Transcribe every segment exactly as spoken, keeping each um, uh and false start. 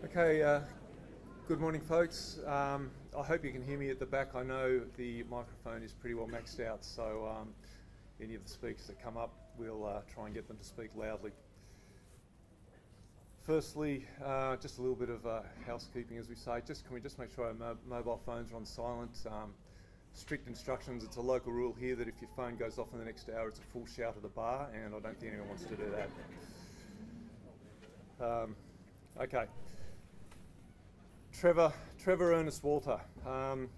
Okay, uh, good morning folks. Um, I hope you can hear me at the back. I know the microphone is pretty well maxed out, so um, any of the speakers that come up, we'll uh, try and get them to speak loudly. Firstly, uh, just a little bit of uh, housekeeping, as we say. Just can we just make sure our mo mobile phones are on silent? Um, strict instructions, it's a local rule here that if your phone goes off in the next hour, it's a full shout at the bar, and I don't think anyone wants to do that. Um, okay. Trevor, Trevor Ernest Walter. Um,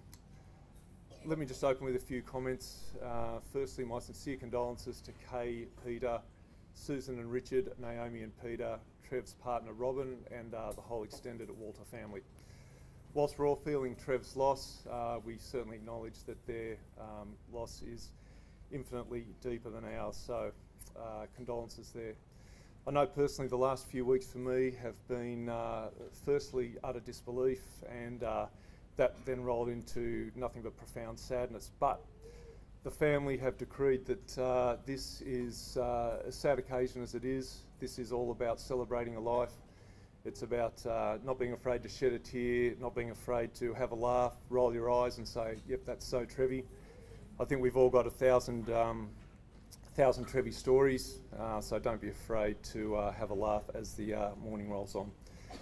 let me just open with a few comments. Uh, firstly, my sincere condolences to Kay, Peter, Susan and Richard, Naomi and Peter, Trev's partner Robyn, and uh, the whole extended Walter family. Whilst we're all feeling Trev's loss, uh, we certainly acknowledge that their um, loss is infinitely deeper than ours, so uh, condolences there. I know personally the last few weeks for me have been uh, firstly utter disbelief, and uh, that then rolled into nothing but profound sadness. But the family have decreed that uh, this is uh, a sad occasion as it is. This is all about celebrating a life. It's about uh, not being afraid to shed a tear, not being afraid to have a laugh, roll your eyes and say, yep, that's so Trevy. I think we've all got a thousand um, thousand Trevy stories, uh, so don't be afraid to uh, have a laugh as the uh, morning rolls on.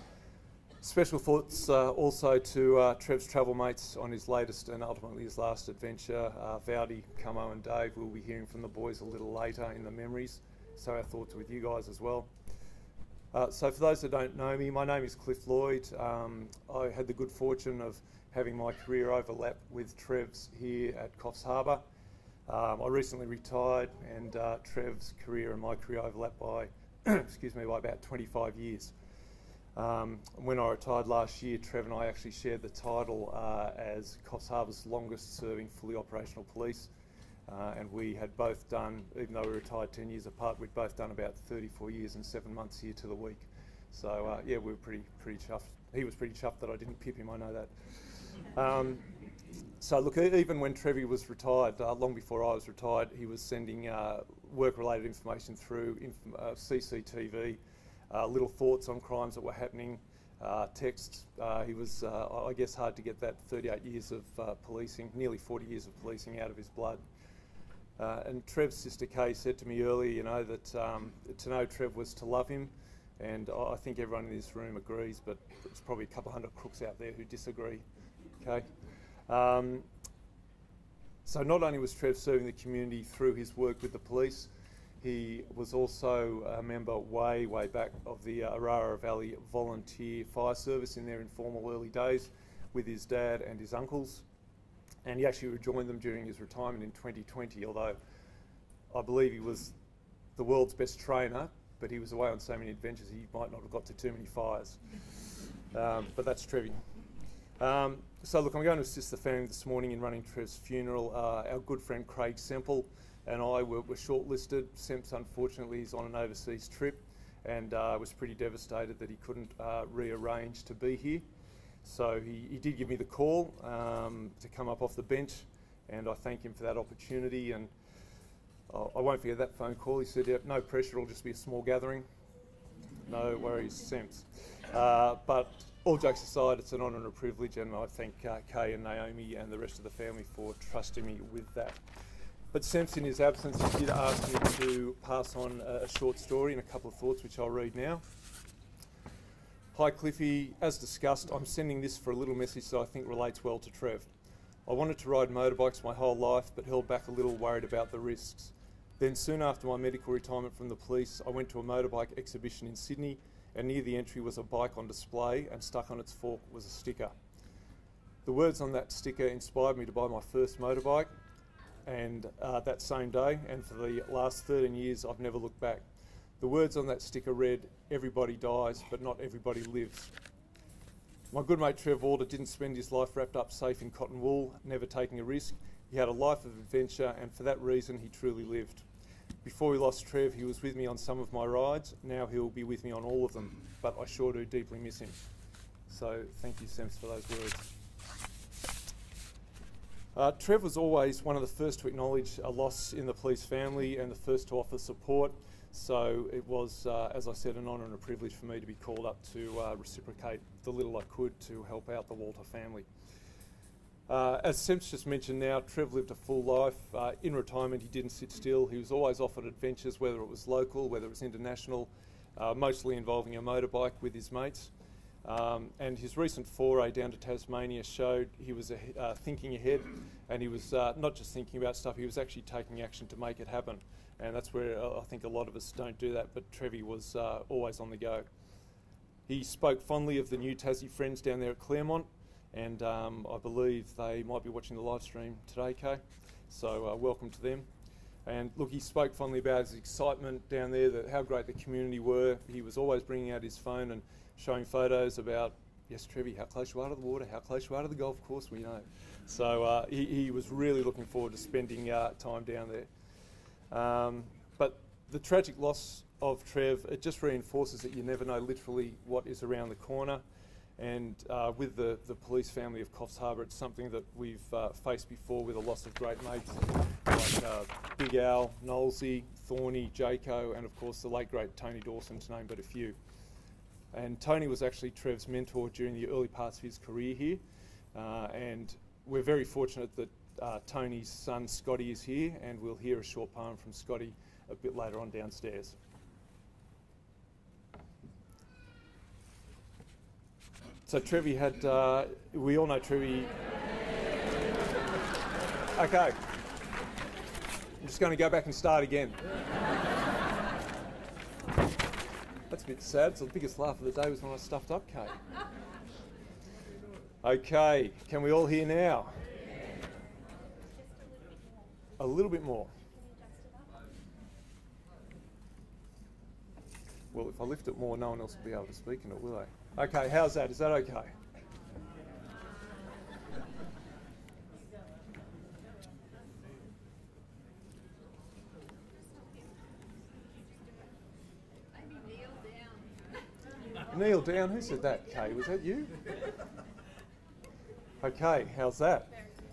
Special thoughts uh, also to uh, Trev's travel mates on his latest and ultimately his last adventure. Uh, Vowdy, Camo and Dave, we'll be hearing from the boys a little later in the memories, so our thoughts are with you guys as well. Uh, so for those that don't know me, my name is Cliff Lloyd. Um, I had the good fortune of having my career overlap with Trev's here at Coffs Harbour. Um, I recently retired, and uh, Trev's career and my career overlapped by, excuse me, by about twenty-five years. Um, when I retired last year, Trev and I actually shared the title uh, as Coffs Harbour's longest serving fully operational police, uh, and we had both done, even though we retired ten years apart, we'd both done about thirty-four years and seven months here to the week. So uh, yeah, we were pretty, pretty chuffed. He was pretty chuffed that I didn't pip him, I know that. Um, So look, even when Trevy was retired, uh, long before I was retired, he was sending uh, work-related information through inf uh, C C T V, uh, little thoughts on crimes that were happening, uh, texts. Uh, he was, uh, I guess, hard to get that thirty-eight years of uh, policing, nearly forty years of policing out of his blood. Uh, and Trev's sister Kay said to me earlier, you know, that um, to know Trev was to love him, and I think everyone in this room agrees, but there's probably a couple hundred crooks out there who disagree. Okay. Um, so not only was Trev serving the community through his work with the police, he was also a member way, way back of the uh, Arara Valley Volunteer Fire Service in their informal early days with his dad and his uncles. And he actually rejoined them during his retirement in twenty twenty, although I believe he was the world's best trainer, but he was away on so many adventures he might not have got to too many fires. Um, but that's Trevi. Um, so look, I'm going to assist the family this morning in running Trev's funeral. Uh, our good friend Craig Semple and I were, were shortlisted. Semps unfortunately is on an overseas trip, and uh, was pretty devastated that he couldn't uh, rearrange to be here. So he, he did give me the call um, to come up off the bench, and I thank him for that opportunity. And uh, I won't forget that phone call. He said, yep, no pressure, it'll just be a small gathering. No worries, Semps. Uh, but all jokes aside, it's an honour and a privilege, and I thank uh, Kay and Naomi and the rest of the family for trusting me with that. But Semps, in his absence, he did ask me to pass on a, a short story and a couple of thoughts, which I'll read now. Hi Cliffy, as discussed, I'm sending this for a little message that I think relates well to Trev. I wanted to ride motorbikes my whole life, but held back a little, worried about the risks. Then soon after my medical retirement from the police, I went to a motorbike exhibition in Sydney, and near the entry was a bike on display, and stuck on its fork was a sticker. The words on that sticker inspired me to buy my first motorbike, and uh, that same day, and for the last thirteen years I've never looked back. The words on that sticker read, everybody dies, but not everybody lives. My good mate Trevor Walter didn't spend his life wrapped up safe in cotton wool, never taking a risk. He had a life of adventure, and for that reason he truly lived. Before we lost Trev, he was with me on some of my rides. Now he'll be with me on all of them, but I sure do deeply miss him. So thank you, Semps, for those words. Uh, Trev was always one of the first to acknowledge a loss in the police family and the first to offer support. So it was, uh, as I said, an honour and a privilege for me to be called up to uh, reciprocate the little I could to help out the Walter family. Uh, as Sem's just mentioned now, Trev lived a full life. Uh, in retirement, he didn't sit still. He was always offered adventures, whether it was local, whether it was international, uh, mostly involving a motorbike with his mates. Um, and his recent foray down to Tasmania showed he was uh, thinking ahead, and he was uh, not just thinking about stuff, he was actually taking action to make it happen. And that's where uh, I think a lot of us don't do that, but Trevi was uh, always on the go. He spoke fondly of the new Tassie friends down there at Claremont, and um, I believe they might be watching the live stream today, Kay. So uh, welcome to them. And look, he spoke fondly about his excitement down there, that how great the community were. He was always bringing out his phone and showing photos about, yes, Trevi, how close you are to the water, how close you are to the golf course, we know. So uh, he, he was really looking forward to spending uh, time down there. Um, but the tragic loss of Trev, it just reinforces that you never know literally what is around the corner. And uh, with the, the police family of Coffs Harbour, it's something that we've uh, faced before with the loss of great mates like uh, Big Al, Knowlesy, Thorny, Jaco, and of course the late great Tony Dawson, to name but a few. And Tony was actually Trev's mentor during the early parts of his career here. Uh, and we're very fortunate that uh, Tony's son Scotty is here, and we'll hear a short poem from Scotty a bit later on downstairs. So Trevi had, uh, we all know Trevi. Okay, I'm just going to go back and start again. That's a bit sad. So the biggest laugh of the day was when I stuffed up Kate. Okay, can we all hear now? A little bit more. Well, if I lift it more, no one else will be able to speak in it, will they? Okay, how's that? Is that okay? Kneel down. Who said that, Kay? Was that you? Okay, how's that?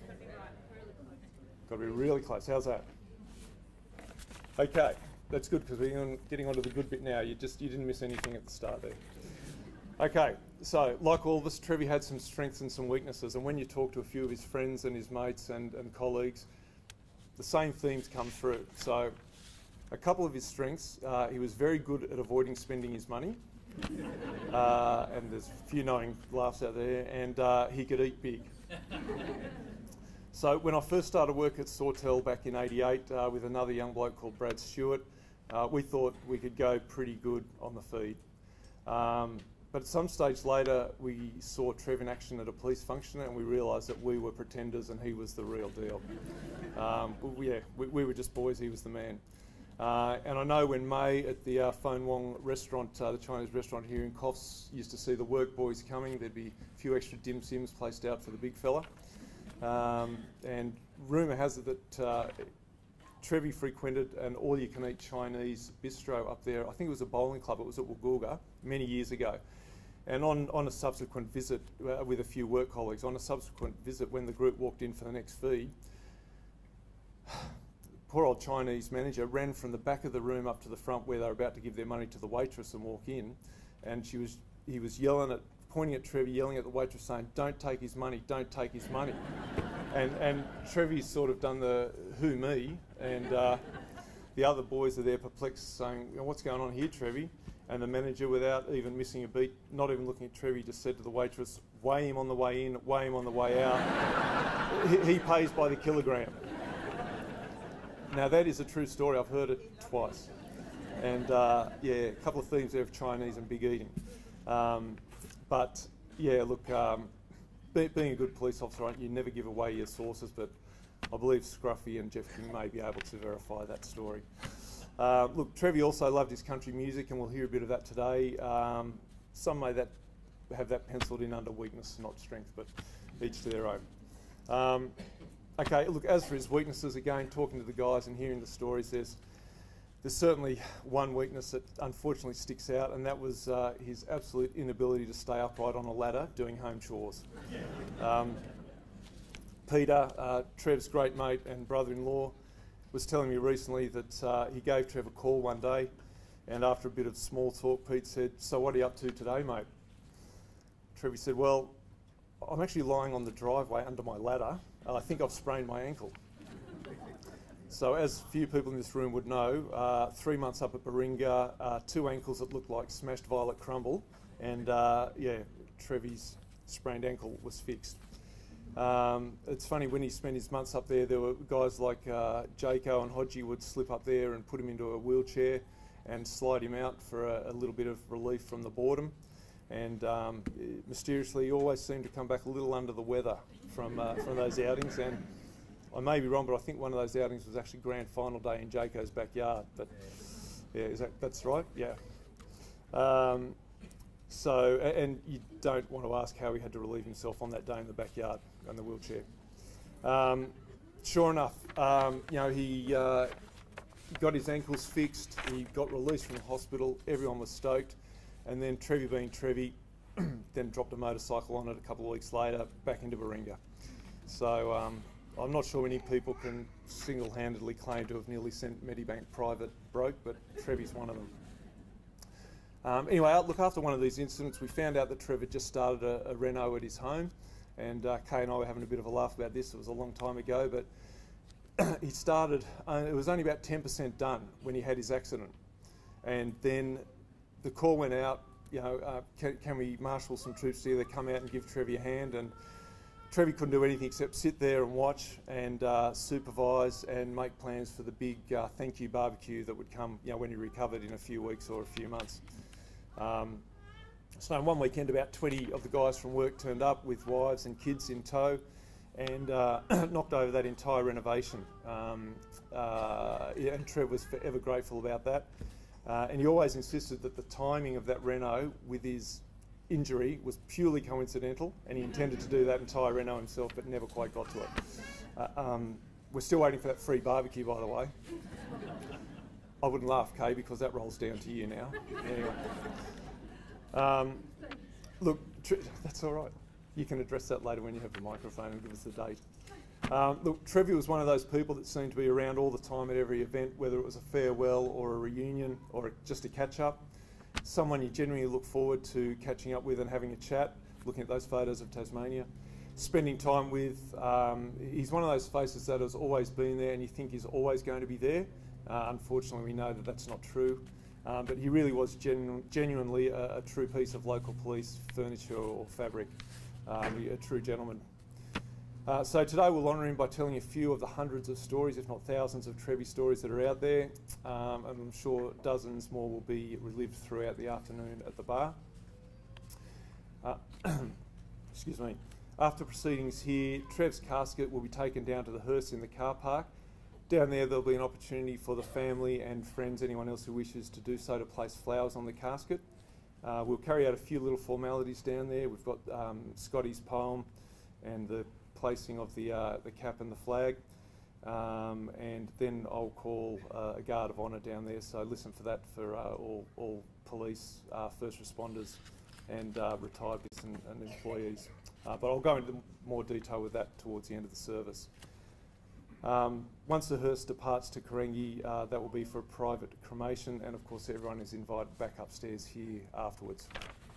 Got to be really close. How's that? Okay, that's good because we're getting onto the good bit now. You just you didn't miss anything at the start there. Okay, so like all of us, Trevi had some strengths and some weaknesses, and when you talk to a few of his friends and his mates and, and colleagues, the same themes come through. So a couple of his strengths, uh, he was very good at avoiding spending his money, uh, and there's a few knowing laughs out there, and uh, he could eat big. So when I first started work at Sawtell back in eighty-eight uh, with another young bloke called Brad Stewart, uh, we thought we could go pretty good on the feed. Um, But at some stage later, we saw Trev in action at a police function, and we realised that we were pretenders and he was the real deal. um, we, yeah, we, we were just boys, he was the man. Uh, and I know when May at the uh, Phone Wong restaurant, uh, the Chinese restaurant here in Coffs, used to see the work boys coming, there'd be a few extra dim sims placed out for the big fella. Um, and rumour has it that uh, Trevi frequented an all-you-can-eat Chinese bistro up there. I think it was a bowling club, it was at Woolgoolga, many years ago. And on, on a subsequent visit uh, with a few work colleagues, on a subsequent visit when the group walked in for the next feed, poor old Chinese manager ran from the back of the room up to the front where they were about to give their money to the waitress and walk in, and she was, he was yelling at, pointing at Trevi, yelling at the waitress saying, "Don't take his money, don't take his money." and, and Trevi's sort of done the who me, and uh, the other boys are there perplexed saying, "What's going on here, Trevi?" And the manager, without even missing a beat, not even looking at Trevi, just said to the waitress, "Weigh him on the way in, weigh him on the way out." he, he pays by the kilogram. Now that is a true story, I've heard it twice. And uh, yeah, a couple of themes there of Chinese and big eating. Um, but yeah, look, um, be, being a good police officer, right, you never give away your sources, but I believe Scruffy and Jeff King may be able to verify that story. Uh, look, Trevi also loved his country music, and we'll hear a bit of that today. Um, some may that have that penciled in under weakness, not strength, but each to their own. Um, okay, look, as for his weaknesses, again, talking to the guys and hearing the stories, there's, there's certainly one weakness that unfortunately sticks out, and that was uh, his absolute inability to stay upright on a ladder doing home chores. Um, Peter, uh, Trev's great mate and brother-in-law, was telling me recently that uh, he gave Trev a call one day And after a bit of small talk, Pete said, "So what are you up to today, mate?" Trevor said, "Well, I'm actually lying on the driveway under my ladder. Uh, I think I've sprained my ankle." So as few people in this room would know, uh, three months up at Baringa, uh, two ankles that looked like smashed violet crumble, and uh, yeah, Trevor's sprained ankle was fixed. Um, it's funny, when he spent his months up there, there were guys like uh, Jaco and Hodgie would slip up there and put him into a wheelchair and slide him out for a, a little bit of relief from the boredom. And um, mysteriously, he always seemed to come back a little under the weather from uh, from those outings. And I may be wrong, but I think one of those outings was actually grand final day in Jaco's backyard. But yeah, is that that's right? Yeah. Um, so, and you don't want to ask how he had to relieve himself on that day in the backyard in the wheelchair. Um, sure enough, um, you know, he uh, got his ankles fixed. He got released from the hospital. Everyone was stoked. And then Trevi, being Trevi, then dropped a motorcycle on it a couple of weeks later, back into Baringa. So um, I'm not sure many people can single-handedly claim to have nearly sent Medibank private broke, but Trevi's one of them. Um, anyway, look, after one of these incidents, we found out that Trevor just started a, a reno at his home, and uh, Kay and I were having a bit of a laugh about this. It was a long time ago, but he started, uh, it was only about ten percent done when he had his accident. And then the call went out, you know, uh, can, can we marshal some troops together, come out and give Trevi a hand? And Trevi couldn't do anything except sit there and watch and uh, supervise and make plans for the big uh, thank you barbecue that would come, you know, when he recovered in a few weeks or a few months. Um, so on one weekend, about twenty of the guys from work turned up with wives and kids in tow, and uh, knocked over that entire renovation. Um, uh, yeah, and Trev was forever grateful about that. Uh, and he always insisted that the timing of that reno with his injury was purely coincidental, and he intended to do that entire reno himself, but never quite got to it. Uh, um, we're still waiting for that free barbecue, by the way. I wouldn't laugh, Kay, because that rolls down to you now. Anyway. Um, look, that's all right. You can address that later when you have the microphone and give us the date. Um, look, Trevor was one of those people that seemed to be around all the time at every event, whether it was a farewell or a reunion or just a catch-up. Someone you genuinely look forward to catching up with and having a chat, looking at those photos of Tasmania, spending time with. Um, he's one of those faces that has always been there and you think he's always going to be there. Uh, unfortunately, we know that that's not true. Um, but he really was genu genuinely a, a true piece of local police furniture or fabric, um, a true gentleman. Uh, so today we'll honour him by telling a few of the hundreds of stories, if not thousands of Trevi stories that are out there. Um, and I'm sure dozens more will be relived throughout the afternoon at the bar. Uh, excuse me. After proceedings here, Trev's casket will be taken down to the hearse in the car park. Down there there'll be an opportunity for the family and friends, anyone else who wishes to do so, to place flowers on the casket. Uh, we'll carry out a few little formalities down there. We've got um, Scotty's poem and the placing of the, uh, the cap and the flag. Um, and then I'll call uh, a guard of honour down there, so listen for that for uh, all, all police, uh, first responders and uh, retired and, and employees. Uh, but I'll go into more detail with that towards the end of the service. Um, once the hearse departs to Karengi, uh, that will be for a private cremation, and of course everyone is invited back upstairs here afterwards.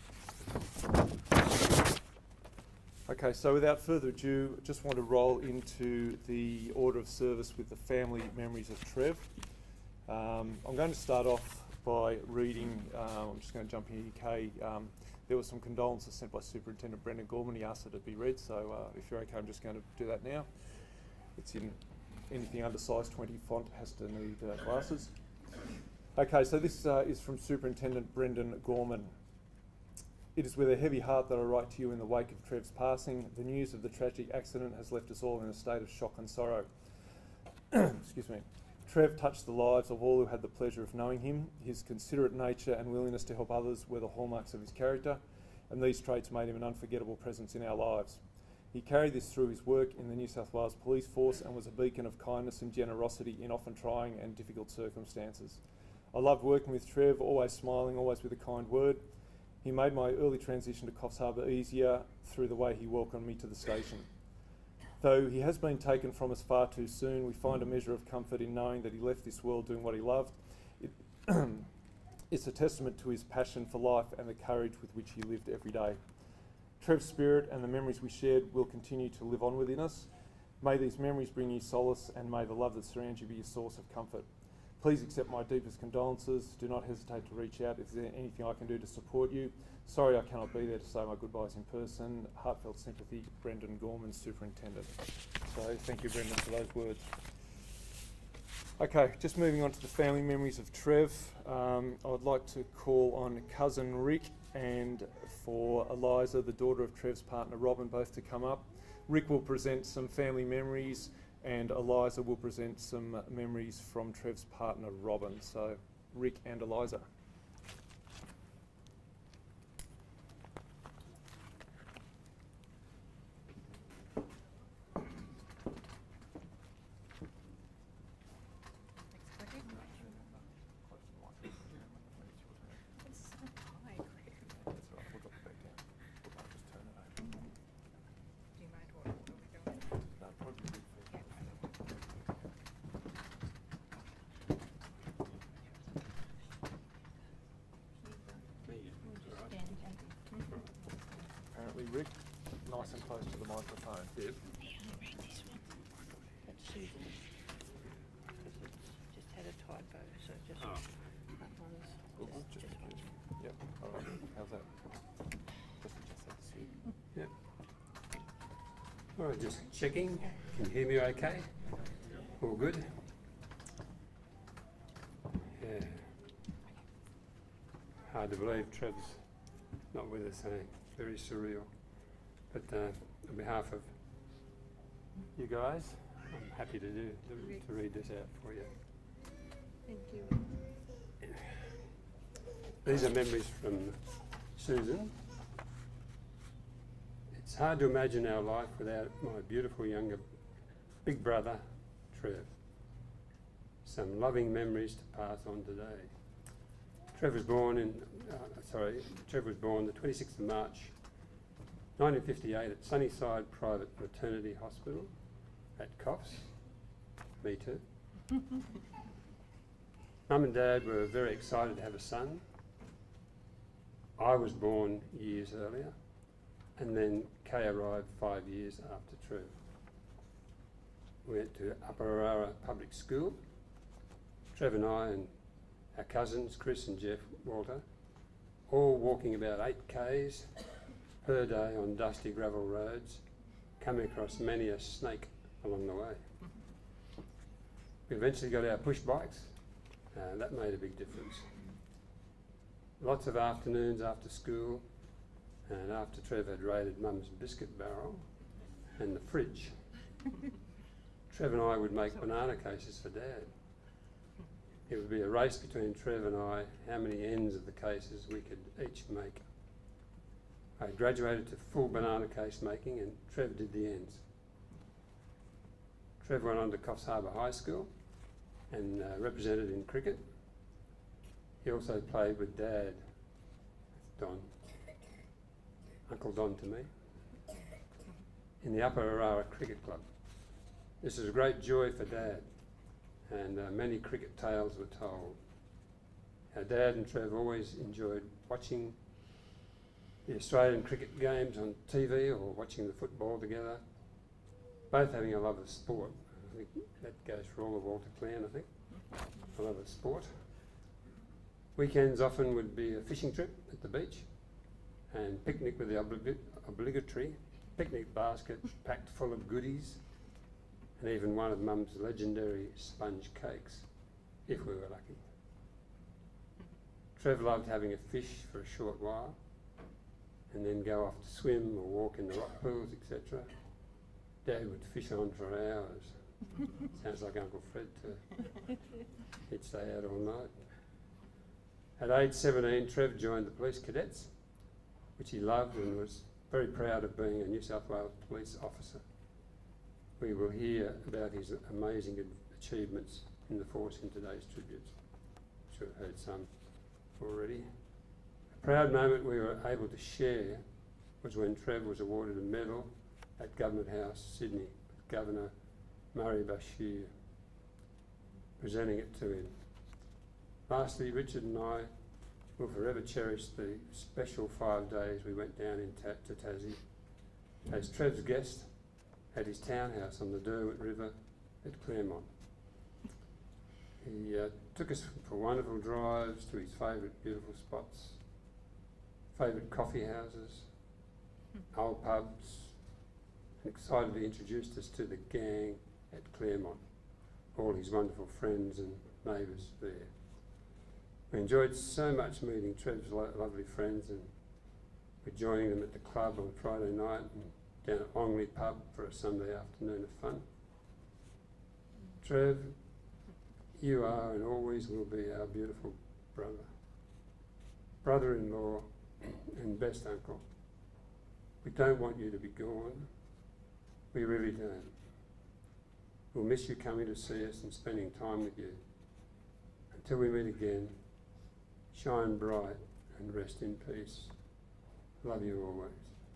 Okay, so without further ado, I just want to roll into the order of service with the family memories of Trev. Um, I'm going to start off by reading, uh, I'm just going to jump in here, Kay. Um, there were some condolences sent by Superintendent Brendan Gorman. He asked it to be read, so uh, if you're okay, I'm just going to do that now. It's in anything under size twenty font has to need uh, glasses. Okay, so this uh, is from Superintendent Brendan Gorman. It is with a heavy heart that I write to you in the wake of Trev's passing. The news of the tragic accident has left us all in a state of shock and sorrow. Excuse me. Trev touched the lives of all who had the pleasure of knowing him. His considerate nature and willingness to help others were the hallmarks of his character, and these traits made him an unforgettable presence in our lives. He carried this through his work in the New South Wales Police Force and was a beacon of kindness and generosity in often trying and difficult circumstances. I loved working with Trev, always smiling, always with a kind word. He made my early transition to Coffs Harbour easier through the way he welcomed me to the station. Though he has been taken from us far too soon, we find a measure of comfort in knowing that he left this world doing what he loved. It, It's a testament to his passion for life and the courage with which he lived every day. Trev's spirit and the memories we shared will continue to live on within us. May these memories bring you solace, and may the love that surrounds you be a source of comfort. Please accept my deepest condolences. Do not hesitate to reach out if there's anything I can do to support you. Sorry I cannot be there to say my goodbyes in person. Heartfelt sympathy, Brendan Gorman, Superintendent. So thank you, Brendan, for those words. Okay, just moving on to the family memories of Trev. Um, I'd like to call on cousin Rick and for Eliza, the daughter of Trev's partner Robyn, both to come up. Rick will present some family memories and Eliza will present some memories from Trev's partner Robyn. So Rick and Eliza. Rick, nice and close to the microphone. Yep. Yeah, I'll read this one. That's Susan. Just had a typo, so just oh. that one's Ooh, just, just, just one. Yep. All right. How's that? Just adjust that to suit. Yep. All right, just checking. Can you hear me okay? All good? Yeah. Hard to believe Trev's not with us, eh? Very surreal. But uh, on behalf of you guys, I'm happy to do to, to read this out for you. Thank you. These are memories from Susan. It's hard to imagine our life without my beautiful younger big brother, Trev. Some loving memories to pass on today. Trev was born in, uh, sorry, Trev was born the twenty-sixth of March nineteen fifty-eight at Sunnyside Private Maternity Hospital at Coffs. Me too. Mum and Dad were very excited to have a son. I was born years earlier, and then Kay arrived five years after Trev. We went to Upper Arara Public School. Trev and I and our cousins, Chris and Jeff Walter, all walking about eight kays per day on dusty gravel roads, coming across many a snake along the way. We eventually got our push bikes, uh, that made a big difference. Lots of afternoons after school, and after Trev had raided Mum's biscuit barrel and the fridge, Trev and I would make banana cases for Dad. It would be a race between Trev and I, how many ends of the cases we could each make. I graduated to full banana case making and Trev did the ends. Trev went on to Coffs Harbour High School and uh, represented in cricket. He also played with Dad, Don, Uncle Don to me, in the Upper Arara Cricket Club. This was a great joy for Dad, and uh, many cricket tales were told. Our Dad and Trev always enjoyed watching the Australian cricket games on T V or watching the football together, both having a love of sport. I think that goes for all the Walter clan, I think. A love of sport. Weekends often would be a fishing trip at the beach and picnic with the oblig obligatory picnic basket packed full of goodies and even one of Mum's legendary sponge cakes, if we were lucky. Trev loved having a fish for a short while and then go off to swim or walk in the rock pools, et cetera. Dad would fish on for hours. Sounds like Uncle Fred too. He'd stay out all night. At age seventeen, Trev joined the police cadets, which he loved and was very proud of being a New South Wales police officer. We will hear about his amazing achievements in the force in today's tributes. I'm sure I've heard some already. A proud moment we were able to share was when Trev was awarded a medal at Government House, Sydney, with Governor Murray Bashir presenting it to him. Lastly, Richard and I will forever cherish the special five days we went down in ta to Tassie as Trev's guest at his townhouse on the Derwent River at Claremont. He uh, took us for wonderful drives to his favourite beautiful spots, favourite coffee houses, old pubs, and excitedly introduced us to the gang at Claremont, all his wonderful friends and neighbours there. We enjoyed so much meeting Trev's lo lovely friends, and we're joining them at the club on Friday night and down at Ongley pub for a Sunday afternoon of fun. Trev, you are and always will be our beautiful brother, brother-in-law and best uncle. We don't want you to be gone. We really don't. We'll miss you coming to see us and spending time with you. Until we meet again, shine bright and rest in peace. Love you always.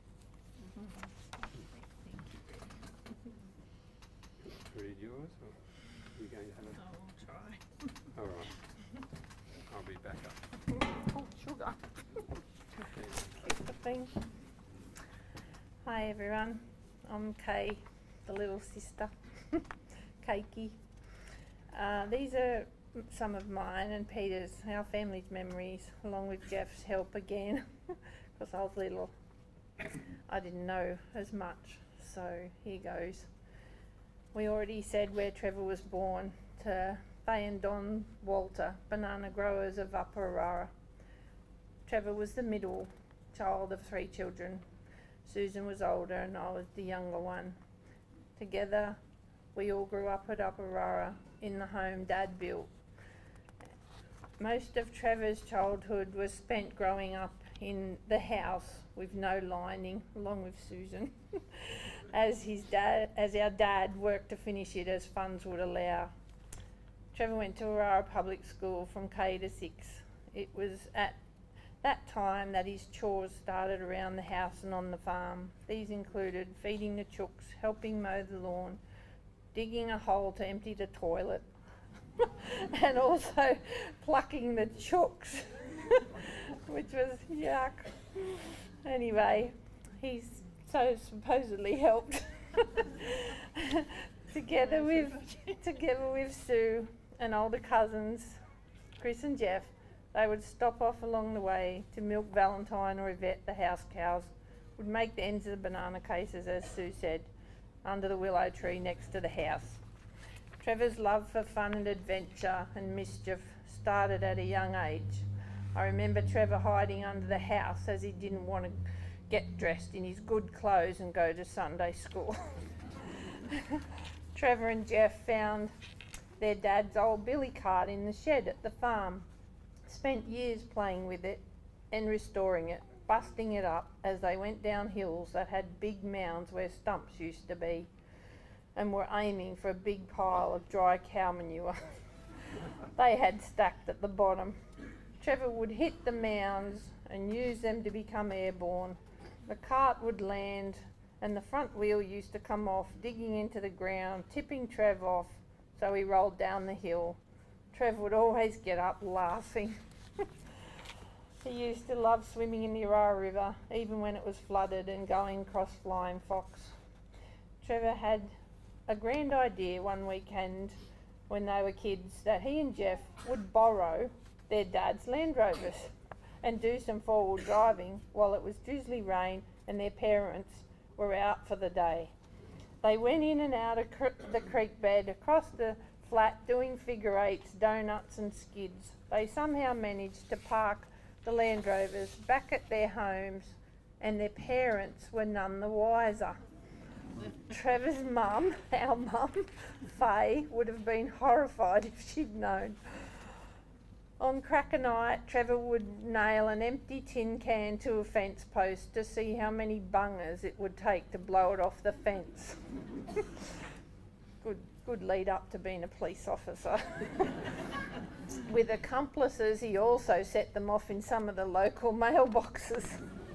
Read yours, or are you going to have a... Oh, I'll try. All right. I'll be back up. Oh, sugar. Okay. Keep the thing. Hi everyone, I'm Kay, the little sister, Cakey. Uh, these are some of mine and Peter's, our family's memories, along with Jeff's help again, because I was little. I didn't know as much, so here goes. We already said where Trevor was born, to Fay and Don Walter, banana growers of Upper Arara. Trevor was the middle child of three children. Susan was older and I was the younger one. Together, we all grew up at Upper Arara in the home Dad built. Most of Trevor's childhood was spent growing up in the house with no lining, along with Susan, as his dad, as our dad worked to finish it as funds would allow. Trevor went to Arara Public School from K to six. It was at that time that his chores started around the house and on the farm. These included feeding the chooks, helping mow the lawn, digging a hole to empty the toilet, and also plucking the chooks, which was yuck. Anyway, he's so supposedly helped. together with together with Sue and older cousins, Chris and Jeff, they would stop off along the way to milk Valentine or Yvette, the house cows, would make the ends of the banana cases, as Sue said, under the willow tree next to the house. Trevor's love for fun and adventure and mischief started at a young age. I remember Trevor hiding under the house as he didn't want to get dressed in his good clothes and go to Sunday school. Trevor and Jeff found their dad's old billy cart in the shed at the farm, spent years playing with it and restoring it, busting it up as they went down hills that had big mounds where stumps used to be, and were aiming for a big pile of dry cow manure they had stacked at the bottom. Trevor would hit the mounds and use them to become airborne. The cart would land and the front wheel used to come off, digging into the ground, tipping Trev off, so he rolled down the hill. Trev would always get up laughing. He used to love swimming in the Arara River, even when it was flooded, and going across Flying Fox. Trevor had a grand idea one weekend when they were kids that he and Jeff would borrow their dad's Land Rovers and do some four-wheel driving while it was drizzly rain and their parents were out for the day. They went in and out of cr the creek bed, across the flat, doing figure eights, donuts and skids. They somehow managed to park the Land Rovers back at their homes, and their parents were none the wiser. Trevor's mum, our mum, Fay, would have been horrified if she'd known. On cracker night, Trevor would nail an empty tin can to a fence post to see how many bungers it would take to blow it off the fence. Good, good lead up to being a police officer. With accomplices, he also set them off in some of the local mailboxes.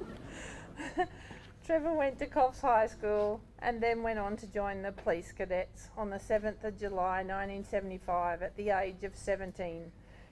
Trevor went to Coffs High School and then went on to join the police cadets on the seventh of July nineteen seventy-five at the age of seventeen.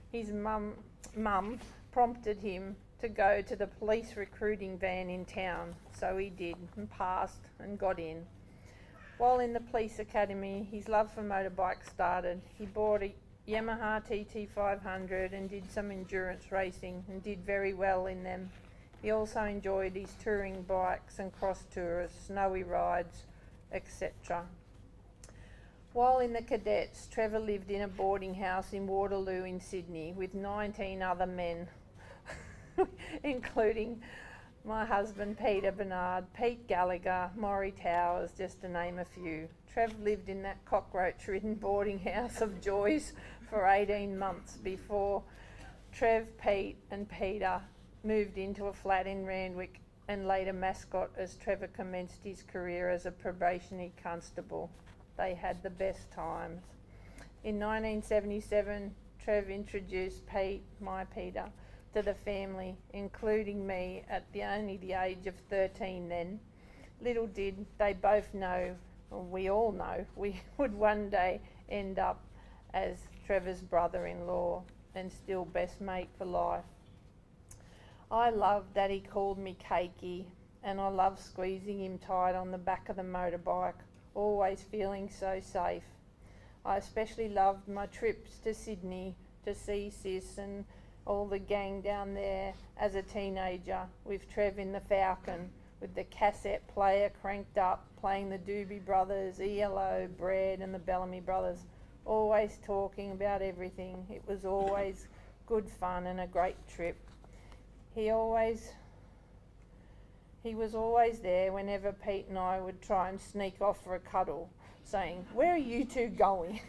His mum, mum prompted him to go to the police recruiting van in town, so he did and passed and got in. While in the police academy, his love for motorbikes started. He bought a Yamaha T T five hundred and did some endurance racing and did very well in them. He also enjoyed his touring bikes and cross tours, snowy rides, et cetera. While in the cadets, Trevor lived in a boarding house in Waterloo in Sydney with nineteen other men, including my husband Peter Bernard, Pete Gallagher, Maury Towers, just to name a few. Trev lived in that cockroach-ridden boarding house of joys for eighteen months before Trev, Pete and Peter moved into a flat in Randwick and later Mascot as Trevor commenced his career as a probationary constable. They had the best times. In nineteen seventy-seven, Trev introduced Pete, my Peter, to the family, including me at the only the age of thirteen then. Little did they both know, or we all know, we would one day end up as Trevor's brother-in-law and still best mate for life. I loved that he called me Cakey, and I loved squeezing him tight on the back of the motorbike, always feeling so safe. I especially loved my trips to Sydney to see Sis and all the gang down there as a teenager with Trev in the Falcon with the cassette player cranked up, playing the Doobie Brothers, E L O, Bread and the Bellamy Brothers, always talking about everything. It was always good fun and a great trip. He always, he was always there whenever Pete and I would try and sneak off for a cuddle, saying, "Where are you two going?"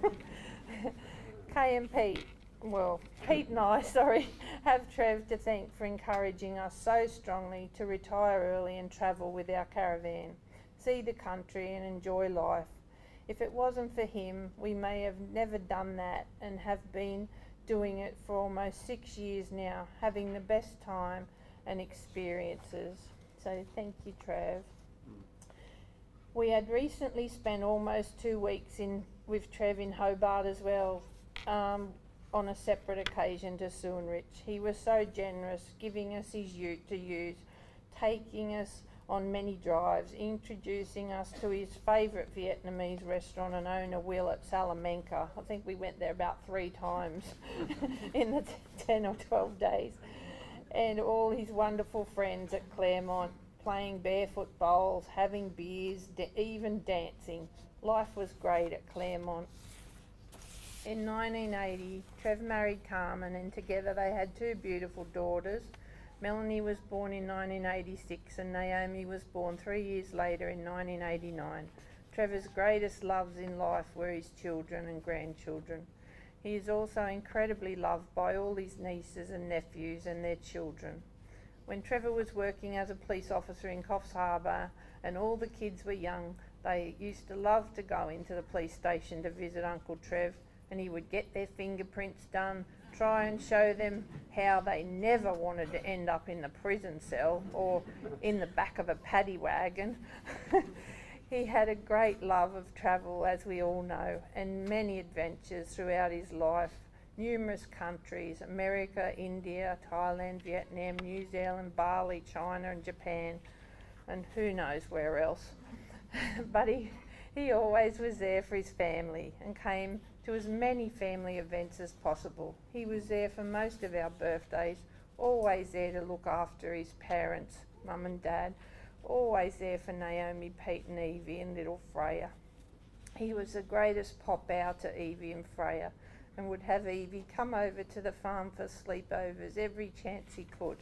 Kay and Pete, well, Pete and I, sorry, have Trev to thank for encouraging us so strongly to retire early and travel with our caravan, see the country and enjoy life. If it wasn't for him, we may have never done that and have been doing it for almost six years now, having the best time and experiences. So thank you, Trev. We had recently spent almost two weeks in with Trev in Hobart as well, um, on a separate occasion to Suanrich. He was so generous, giving us his ute to use, taking us on many drives, introducing us to his favourite Vietnamese restaurant and owner, Will, at Salamanca. I think we went there about three times in the t ten or twelve days. And all his wonderful friends at Claremont, playing barefoot bowls, having beers, even dancing. Life was great at Claremont. In nineteen eighty, Trev married Carmen and together they had two beautiful daughters. Melanie was born in nineteen eighty-six and Naomi was born three years later in nineteen eighty-nine. Trevor's greatest loves in life were his children and grandchildren. He is also incredibly loved by all his nieces and nephews and their children. When Trevor was working as a police officer in Coffs Harbour and all the kids were young, they used to love to go into the police station to visit Uncle Trev, and he would get their fingerprints done, try and show them how they never wanted to end up in the prison cell or in the back of a paddy wagon. He had a great love of travel, as we all know, and many adventures throughout his life. Numerous countries, America, India, Thailand, Vietnam, New Zealand, Bali, China and Japan, and who knows where else. But he, he always was there for his family and came to as many family events as possible. He was there for most of our birthdays, always there to look after his parents, Mum and Dad, always there for Naomi, Pete and Evie and little Freya. He was the greatest Popow to Evie and Freya and would have Evie come over to the farm for sleepovers every chance he could.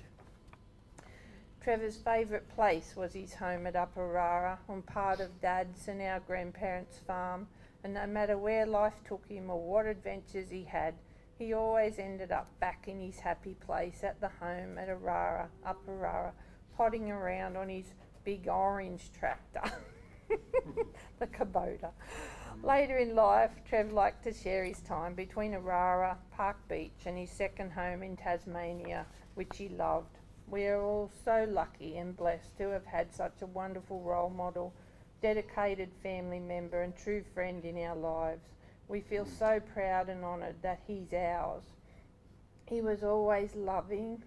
Trevor's favourite place was his home at Upper Rara on part of Dad's and our grandparents' farm, and no matter where life took him or what adventures he had, he always ended up back in his happy place at the home at Arara, Upper Rara, potting around on his big orange tractor, the Kubota. Later in life, Trev liked to share his time between Arara, Park Beach and his second home in Tasmania, which he loved. We are all so lucky and blessed to have had such a wonderful role model, dedicated family member and true friend in our lives. We feel so proud and honoured that he's ours. He was always loving,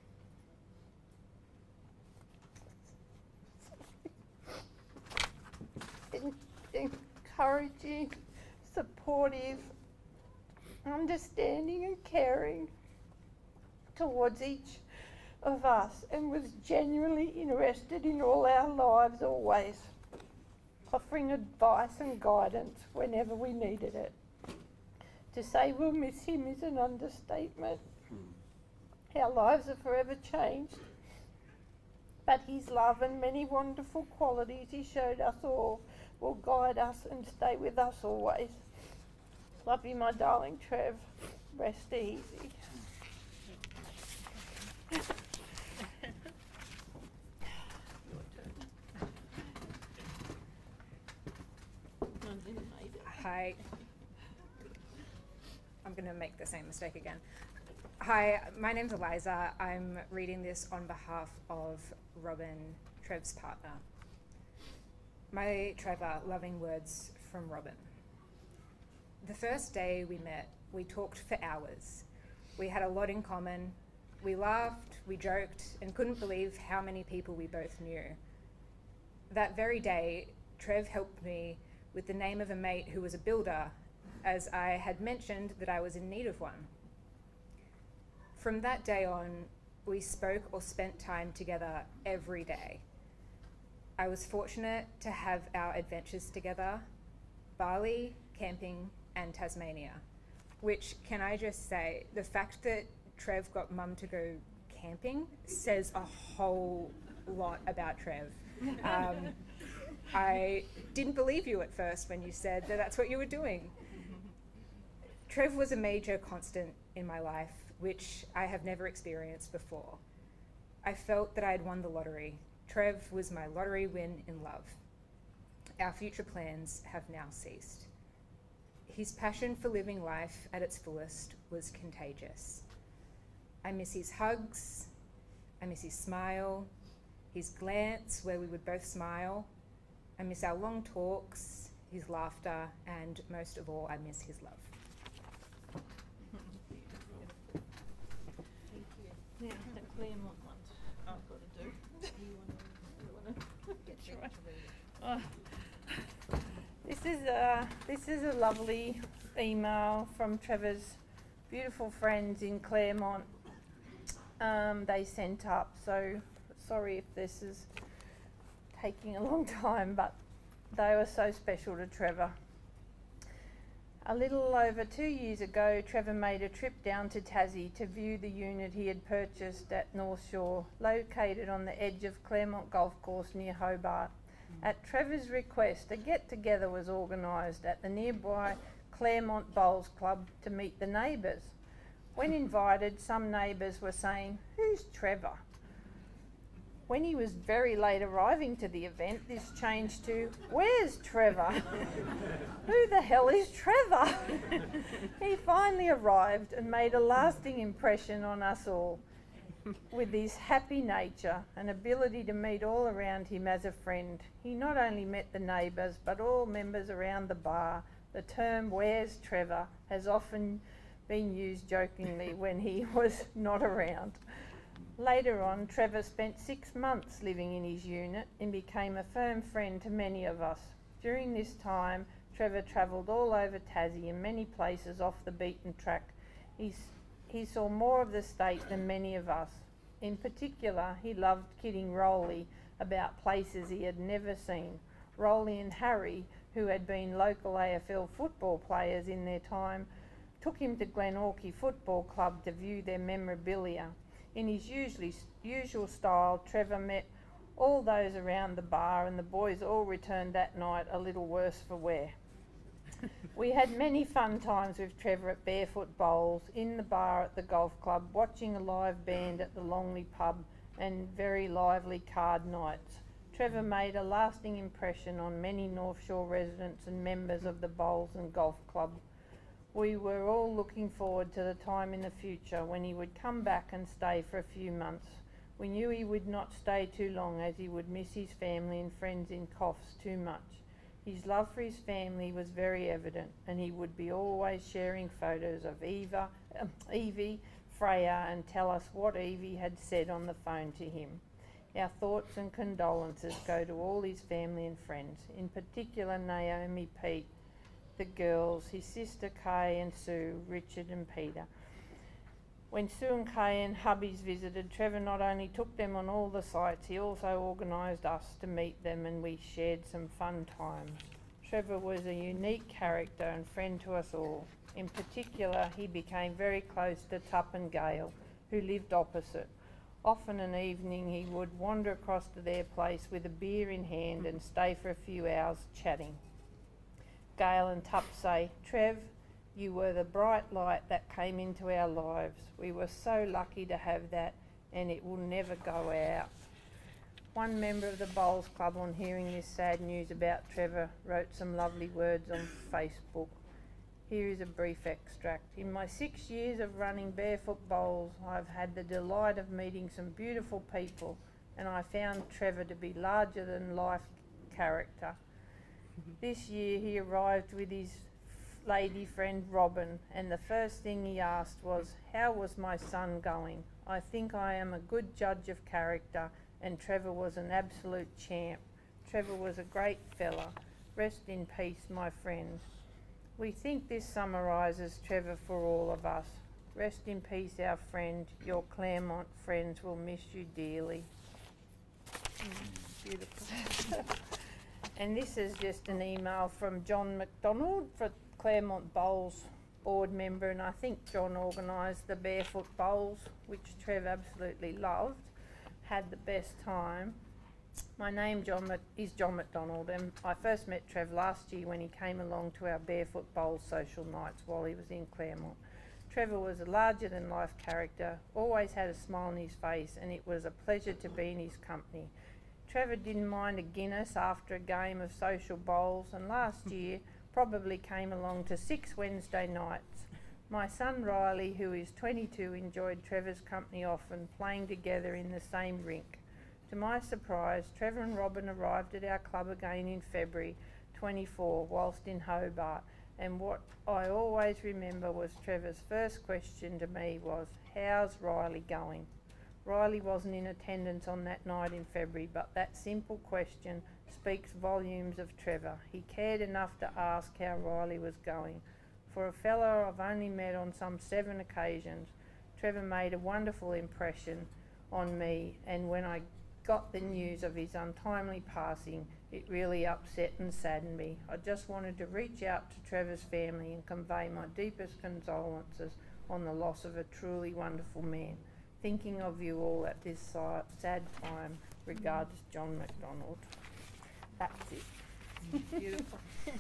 en- encouraging, supportive, understanding and caring towards each of us, and was genuinely interested in all our lives always, offering advice and guidance whenever we needed it. To say we'll miss him is an understatement. Our lives are forever changed, but his love and many wonderful qualities he showed us all will guide us and stay with us always. Love you, my darling Trev. Rest easy. Hi. I'm going to make the same mistake again. Hi, my name's Eliza. I'm reading this on behalf of Robyn, Trev's partner. My Trevor, loving words from Robyn. The first day we met, we talked for hours. We had a lot in common. We laughed, we joked, and couldn't believe how many people we both knew. That very day, Trev helped me with the name of a mate who was a builder, as I had mentioned that I was in need of one. From that day on, we spoke or spent time together every day. I was fortunate to have our adventures together, Bali, camping, and Tasmania, which, can I just say, the fact that Trev got mum to go camping says a whole lot about Trev. Um, I didn't believe you at first when you said that that's what you were doing. Trev was a major constant in my life, which I have never experienced before. I felt that I had won the lottery. Trev was my lottery win in love. Our future plans have now ceased. His passion for living life at its fullest was contagious. I miss his hugs, I miss his smile, his glance where we would both smile. I miss our long talks, his laughter, and most of all, I miss his love. Now, the Claremont ones I've got to do. Do you want to get right. Oh. This is a this is a lovely email from Trevor's beautiful friends in Claremont. Um, they sent up, so sorry if this is taking a long time, but they were so special to Trevor. A little over two years ago, Trevor made a trip down to Tassie to view the unit he had purchased at North Shore, located on the edge of Claremont Golf Course near Hobart. Mm. At Trevor's request, a get-together was organised at the nearby Claremont Bowls Club to meet the neighbours. When invited, some neighbours were saying, "Who's Trevor?" When he was very late arriving to the event, this changed to, "Where's Trevor? Who the hell is Trevor?" He finally arrived and made a lasting impression on us all. With his happy nature and ability to meet all around him as a friend, he not only met the neighbours but all members around the bar. The term "Where's Trevor" has often been used jokingly when he was not around. Later on, Trevor spent six months living in his unit and became a firm friend to many of us. During this time, Trevor travelled all over Tassie and many places off the beaten track. He's, he saw more of the state than many of us. In particular, he loved kidding Rolly about places he had never seen. Rolly and Harry, who had been local A F L football players in their time, took him to Glenorchy Football Club to view their memorabilia. In his usually, usual style, Trevor met all those around the bar, and the boys all returned that night a little worse for wear. We had many fun times with Trevor at Barefoot Bowls, in the bar at the golf club, watching a live band at the Longley pub, and very lively card nights. Trevor made a lasting impression on many North Shore residents and members of the Bowls and Golf Club. We were all looking forward to the time in the future when he would come back and stay for a few months. We knew he would not stay too long, as he would miss his family and friends in Coffs too much. His love for his family was very evident, and he would be always sharing photos of Eva, uh, Evie, Freya and tell us what Evie had said on the phone to him. Our thoughts and condolences go to all his family and friends, in particular Naomi, Pete, the girls, his sister Kay and Sue, Richard and Peter. When Sue and Kay and hubbies visited, Trevor not only took them on all the sites, he also organised us to meet them, and we shared some fun times. Trevor was a unique character and friend to us all. In particular, he became very close to Tup and Gail, who lived opposite. Often an evening he would wander across to their place with a beer in hand and stay for a few hours chatting. Gail and Tup say, "Trev, you were the bright light that came into our lives. We were so lucky to have that, and it will never go out." One member of the Bowls Club, on hearing this sad news about Trevor, wrote some lovely words on Facebook. Here is a brief extract. "In my six years of running Barefoot Bowls, I've had the delight of meeting some beautiful people, and I found Trevor to be larger than life character. This year he arrived with his lady friend Robyn, and the first thing he asked was, 'How was my son going?' I think I am a good judge of character, and Trevor was an absolute champ. Trevor was a great fella. Rest in peace, my friend." We think this summarises Trevor for all of us. Rest in peace, our friend. Your Claremont friends will miss you dearly. Mm, beautiful. And this is just an email from John McDonald, for Claremont Bowls board member, and I think John organised the Barefoot Bowls, which Trev absolutely loved, had the best time. My name John Mc is John McDonald, and I first met Trev last year when he came along to our Barefoot Bowls social nights while he was in Claremont. Trevor was a larger-than-life character, always had a smile on his face, and it was a pleasure to be in his company. Trevor didn't mind a Guinness after a game of social bowls, and last year probably came along to six Wednesday nights. My son Riley, who is twenty-two, enjoyed Trevor's company often, playing together in the same rink. To my surprise, Trevor and Robyn arrived at our club again in February twenty-four whilst in Hobart, and what I always remember was Trevor's first question to me was, "How's Riley going?" Riley wasn't in attendance on that night in February, but that simple question speaks volumes of Trevor. He cared enough to ask how Riley was going. For a fellow I've only met on some seven occasions, Trevor made a wonderful impression on me, and when I got the news of his untimely passing, it really upset and saddened me. I just wanted to reach out to Trevor's family and convey my deepest condolences on the loss of a truly wonderful man. Thinking of you all at this sad time. Regards, John McDonald. That's it. Beautiful.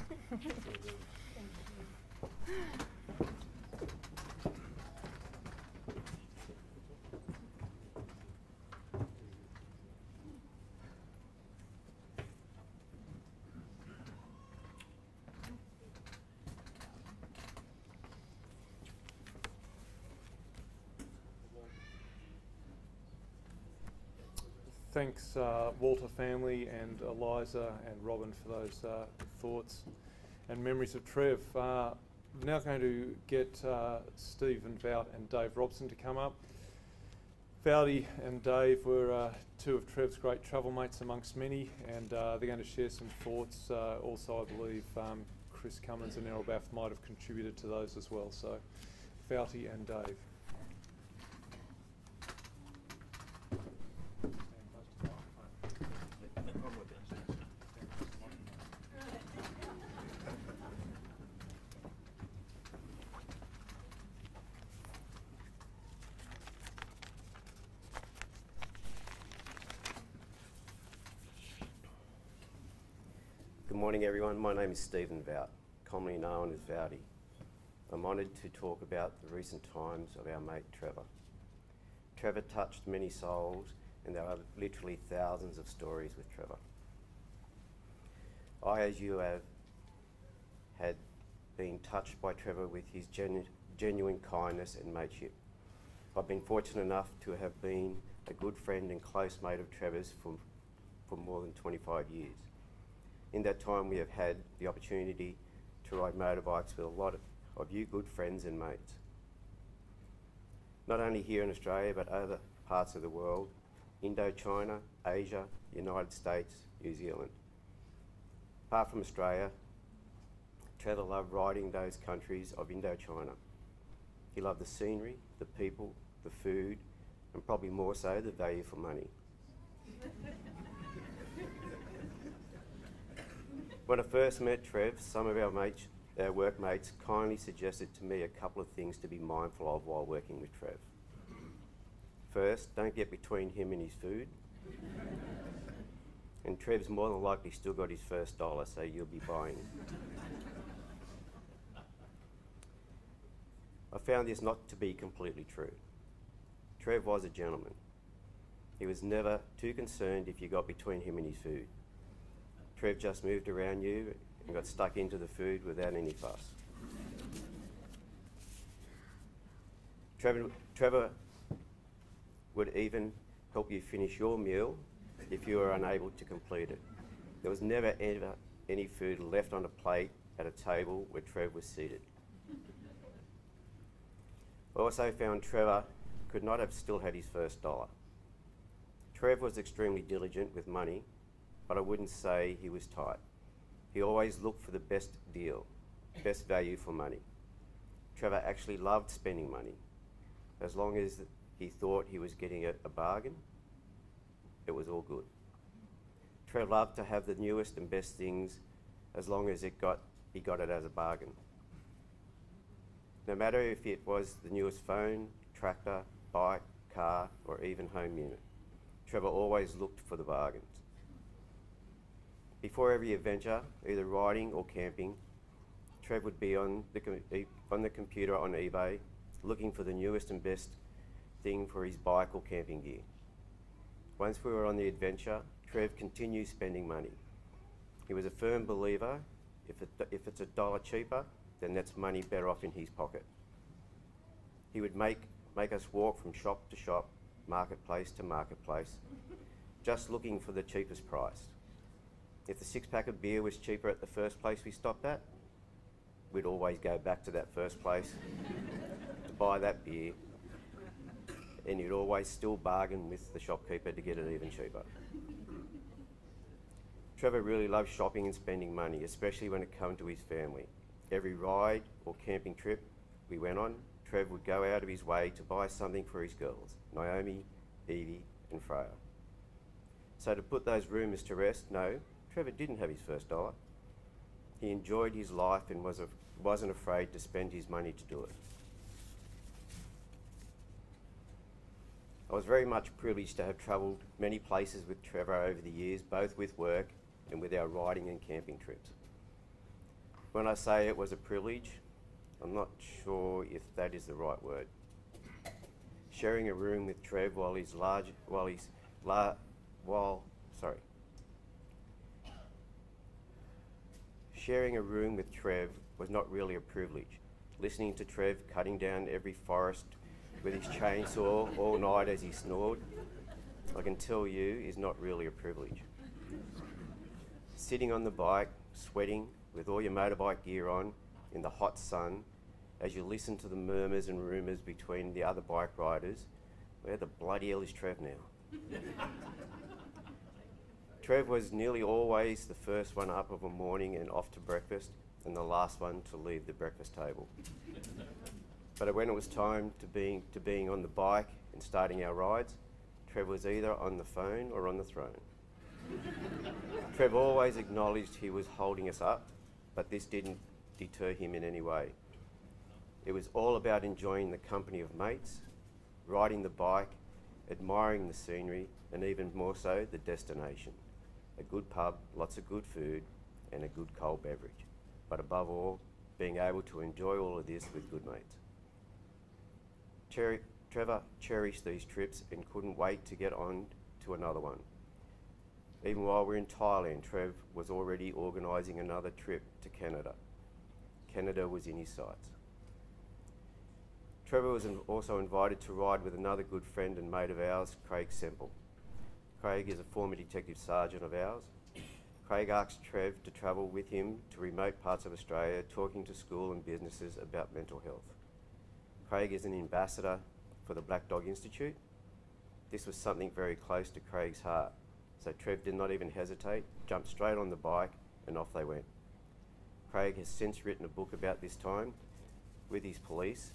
Thanks, uh, Walter family and Eliza and Robyn, for those uh, thoughts and memories of Trev. Uh, I'm now going to get uh, Stephen Vout and Dave Robson to come up. Vouty and Dave were uh, two of Trev's great travel mates amongst many, and uh, they're going to share some thoughts. Uh, also, I believe um, Chris Cummins and Errol Bath might have contributed to those as well. So, Vouty and Dave. Good morning everyone, my name is Stephen Vout, commonly known as Vouty. I'm honoured to talk about the recent times of our mate Trevor. Trevor touched many souls, and there are literally thousands of stories with Trevor. I, as you have, had been touched by Trevor with his genu genuine kindness and mateship. I've been fortunate enough to have been a good friend and close mate of Trevor's for, for more than twenty-five years. In that time we have had the opportunity to ride motorbikes with a lot of, of you good friends and mates. not only here in Australia but other parts of the world, Indochina, Asia, United States, New Zealand. Apart from Australia, Trevor loved riding those countries of Indochina. He loved the scenery, the people, the food, and probably more so the value for money. When I first met Trev, some of our mates, our workmates kindly suggested to me a couple of things to be mindful of while working with Trev. First, don't get between him and his food. And Trev's more than likely still got his first dollar, so you'll be buying. I found this not to be completely true. Trev was a gentleman. He was never too concerned if you got between him and his food. Trev just moved around you and got stuck into the food without any fuss. Trevor, Trevor would even help you finish your meal if you were unable to complete it. There was never ever any food left on a plate at a table where Trev was seated. I also found Trevor could not have still had his first dollar. Trev was extremely diligent with money, but I wouldn't say he was tight. He always looked for the best deal, best value for money. Trevor actually loved spending money. As long as he thought he was getting a, a bargain, it was all good. Trev loved to have the newest and best things as long as it got, he got it as a bargain. No matter if it was the newest phone, tractor, bike, car, or even home unit, Trevor always looked for the bargains. Before every adventure, either riding or camping, Trev would be on the, com on the computer on eBay looking for the newest and best thing for his bike or camping gear. Once we were on the adventure, Trev continued spending money. He was a firm believer, if, it, if it's a dollar cheaper, then that's money better off in his pocket. He would make, make us walk from shop to shop, marketplace to marketplace, just looking for the cheapest price. If the six pack of beer was cheaper at the first place we stopped at, we'd always go back to that first place to buy that beer, and you'd always still bargain with the shopkeeper to get it even cheaper. Trevor really loved shopping and spending money, especially when it came to his family. Every ride or camping trip we went on, Trev would go out of his way to buy something for his girls, Naomi, Evie and Freya. So to put those rumours to rest, no, Trevor didn't have his first dollar. He enjoyed his life and was a, wasn't afraid to spend his money to do it. I was very much privileged to have travelled many places with Trevor over the years, both with work and with our riding and camping trips. When I say it was a privilege, I'm not sure if that is the right word. Sharing a room with Trev while he's large, while he's, la, while, sorry. Sharing a room with Trev was not really a privilege. Listening to Trev cutting down every forest with his chainsaw all night as he snored, I can tell you, is not really a privilege. Sitting on the bike, sweating, with all your motorbike gear on, in the hot sun, as you listen to the murmurs and rumours between the other bike riders, where the bloody hell is Trev now? Trev was nearly always the first one up of a morning and off to breakfast, and the last one to leave the breakfast table. But when it was time to being, to being on the bike and starting our rides, Trev was either on the phone or on the throne. Trev always acknowledged he was holding us up, but this didn't deter him in any way. It was all about enjoying the company of mates, riding the bike, admiring the scenery, and even more so, the destination. A good pub, lots of good food, and a good cold beverage. But above all, being able to enjoy all of this with good mates. Cher Trevor cherished these trips and couldn't wait to get on to another one. Even while we were in Thailand, Trev was already organising another trip to Canada. Canada was in his sights. Trevor was also invited to ride with another good friend and mate of ours, Craig Semple. Craig is a former detective sergeant of ours. Craig asked Trev to travel with him to remote parts of Australia, talking to school and businesses about mental health. Craig is an ambassador for for the Black Dog Institute. This was something very close to Craig's heart, so Trev did not even hesitate, jumped straight on the bike and off they went. Craig has since written a book about this time with his police.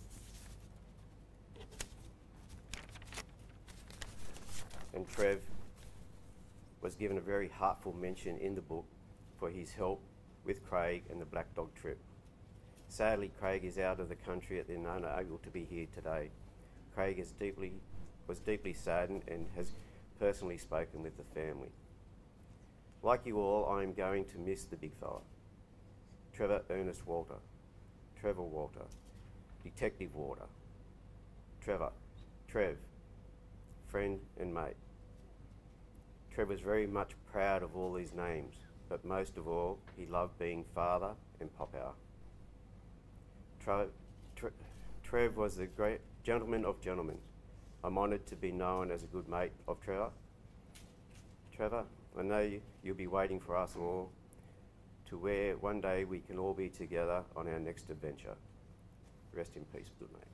And Trev was given a very heartful mention in the book for his help with Craig and the Black Dog trip. Sadly, Craig is out of the country and unable to be here today. Craig is deeply, was deeply saddened and has personally spoken with the family. Like you all, I am going to miss the big fella. Trevor Ernest Walter, Trevor Walter, Detective Walter, Trevor, Trev, friend and mate. Trev was very much proud of all these names, but most of all, he loved being father and Popow. Tre Tre Trev was a great gentleman of gentlemen. I'm honoured to be known as a good mate of Trevor. Trevor, I know you, you'll be waiting for us all to where one day we can all be together on our next adventure. Rest in peace, good mate.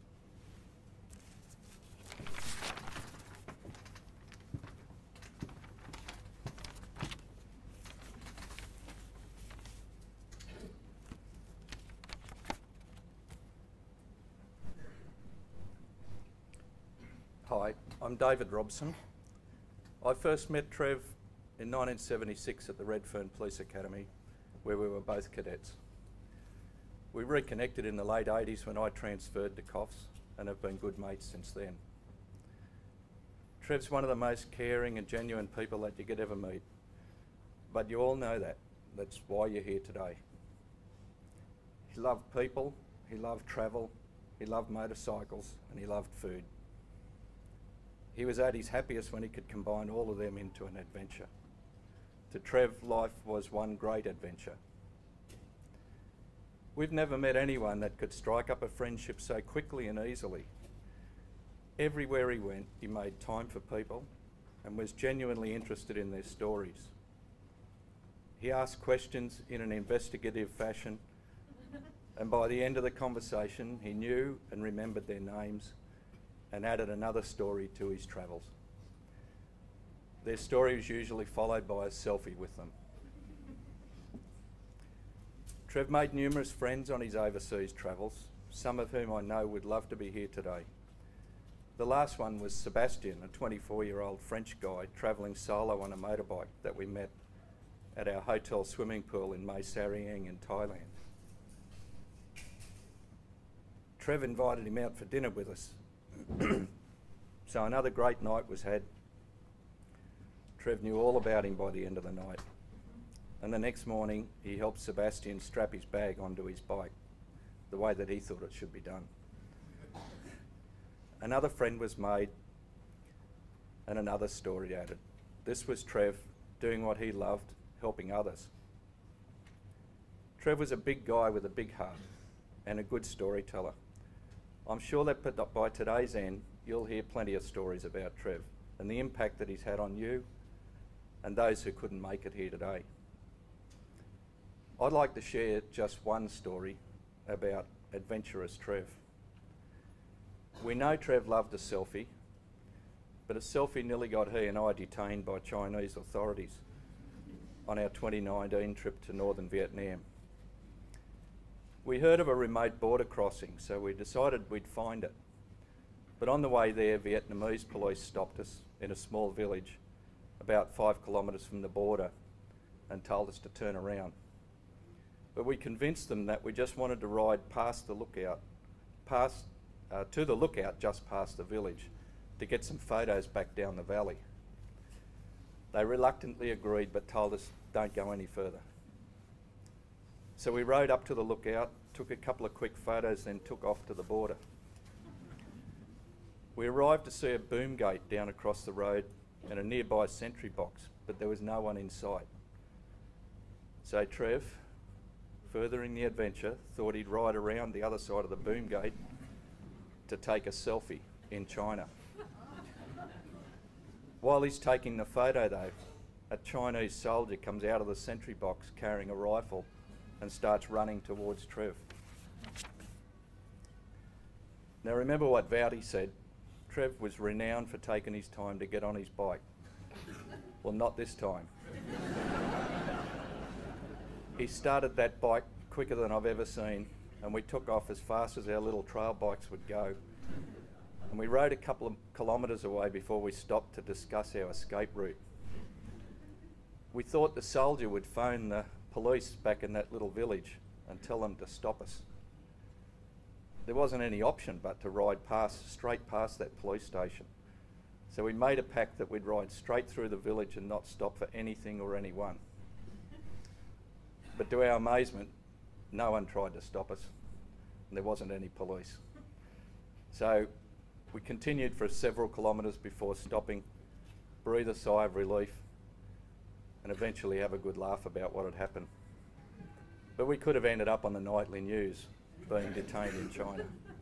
Hi, I'm David Robson. I first met Trev in nineteen seventy-six at the Redfern Police Academy, where we were both cadets. We reconnected in the late eighties when I transferred to Coffs and have been good mates since then. Trev's one of the most caring and genuine people that you could ever meet, but you all know that. That's why you're here today. He loved people, he loved travel, he loved motorcycles, and he loved food. He was at his happiest when he could combine all of them into an adventure. To Trev, life was one great adventure. We've never met anyone that could strike up a friendship so quickly and easily. Everywhere he went, he made time for people and was genuinely interested in their stories. He asked questions in an investigative fashion, and by the end of the conversation, he knew and remembered their names and added another story to his travels. Their story was usually followed by a selfie with them. Trev made numerous friends on his overseas travels, some of whom I know would love to be here today. The last one was Sebastian, a twenty-four-year-old French guy travelling solo on a motorbike that we met at our hotel swimming pool in Mae Sariang in Thailand. Trev invited him out for dinner with us. So another great night was had. Trev knew all about him by the end of the night. And the next morning, he helped Sebastian strap his bag onto his bike, the way that he thought it should be done. Another friend was made, and another story added. This was Trev doing what he loved, helping others. Trev was a big guy with a big heart and a good storyteller. I'm sure that by today's end, you'll hear plenty of stories about Trev and the impact that he's had on you and those who couldn't make it here today. I'd like to share just one story about adventurous Trev. We know Trev loved a selfie, but a selfie nearly got he and I detained by Chinese authorities on our twenty nineteen trip to northern Vietnam. We heard of a remote border crossing, so we decided we'd find it. But on the way there, Vietnamese police stopped us in a small village about five kilometres from the border and told us to turn around. But we convinced them that we just wanted to ride past the lookout, past, uh, to the lookout just past the village to get some photos back down the valley. They reluctantly agreed but told us don't go any further. So we rode up to the lookout, took a couple of quick photos, then took off to the border. We arrived to see a boom gate down across the road and a nearby sentry box, but there was no one in sight. So Trev, furthering the adventure, thought he'd ride around the other side of the boom gate to take a selfie in China. While he's taking the photo though, a Chinese soldier comes out of the sentry box carrying a rifle and starts running towards Trev. Now remember what Vowdy said, Trev was renowned for taking his time to get on his bike. Well, not this time. He started that bike quicker than I've ever seen, and we took off as fast as our little trail bikes would go. And we rode a couple of kilometres away before we stopped to discuss our escape route. We thought the soldier would phone the police back in that little village and tell them to stop us. There wasn't any option but to ride past, straight past that police station. So we made a pact that we'd ride straight through the village and not stop for anything or anyone. But to our amazement, no one tried to stop us, and there wasn't any police. So we continued for several kilometres before stopping, breathe a sigh of relief, and eventually have a good laugh about what had happened. But we could have ended up on the nightly news, being detained in China.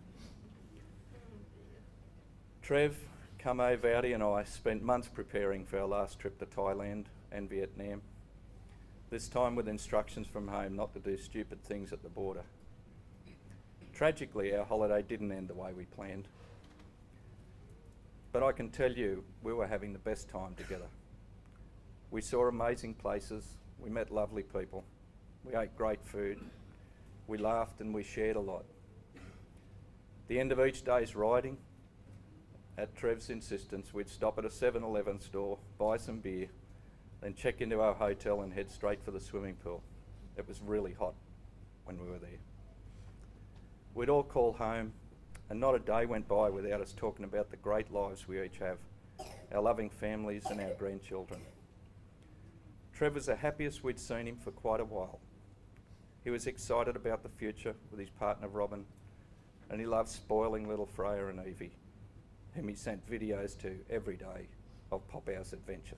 Trev, Kamo, Vowdy and I spent months preparing for our last trip to Thailand and Vietnam, this time with instructions from home not to do stupid things at the border. Tragically, our holiday didn't end the way we planned. But I can tell you, we were having the best time together. We saw amazing places, we met lovely people, we ate great food, we laughed and we shared a lot. At the end of each day's riding, at Trev's insistence, we'd stop at a seven eleven store, buy some beer, then check into our hotel and head straight for the swimming pool. It was really hot when we were there. We'd all call home, and not a day went by without us talking about the great lives we each have, our loving families and our grandchildren. Trev was the happiest we'd seen him for quite a while. He was excited about the future with his partner Robyn, and he loved spoiling little Freya and Evie, whom he sent videos to every day of Popow's adventures.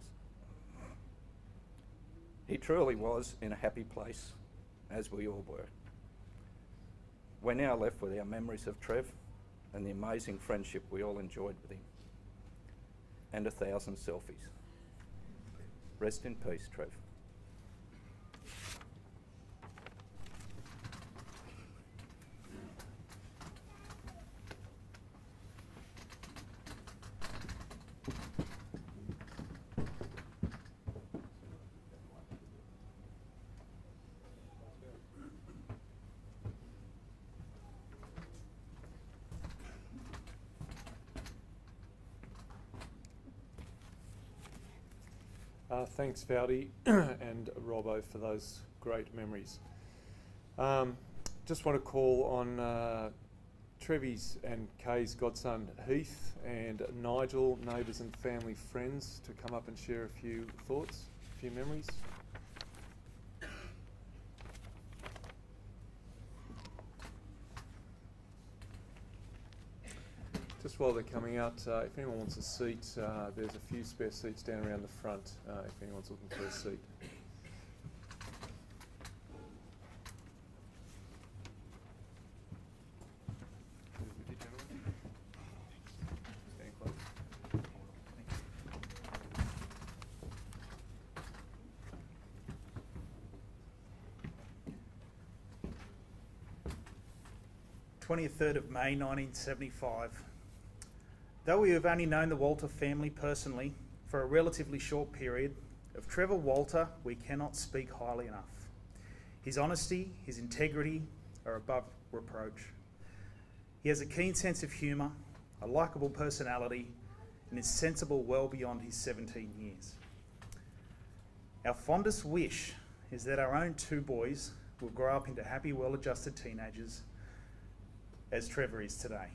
He truly was in a happy place, as we all were. We're now left with our memories of Trev and the amazing friendship we all enjoyed with him, and a thousand selfies. Rest in peace, Trev. Uh, thanks, Vowdy and Robbo, for those great memories. Um, just want to call on uh, Trevi's and Kay's godson Heath and Nigel, neighbours and family friends, to come up and share a few thoughts, a few memories. Just while they're coming out, uh, if anyone wants a seat, uh, there's a few spare seats down around the front uh, if anyone's looking for a seat. Stand close. twenty-third of May nineteen seventy-five. Though we have only known the Walter family personally for a relatively short period, of Trevor Walter we cannot speak highly enough. His honesty, his integrity are above reproach. He has a keen sense of humour, a likeable personality, and is sensible well beyond his seventeen years. Our fondest wish is that our own two boys will grow up into happy, well-adjusted teenagers, as Trevor is today.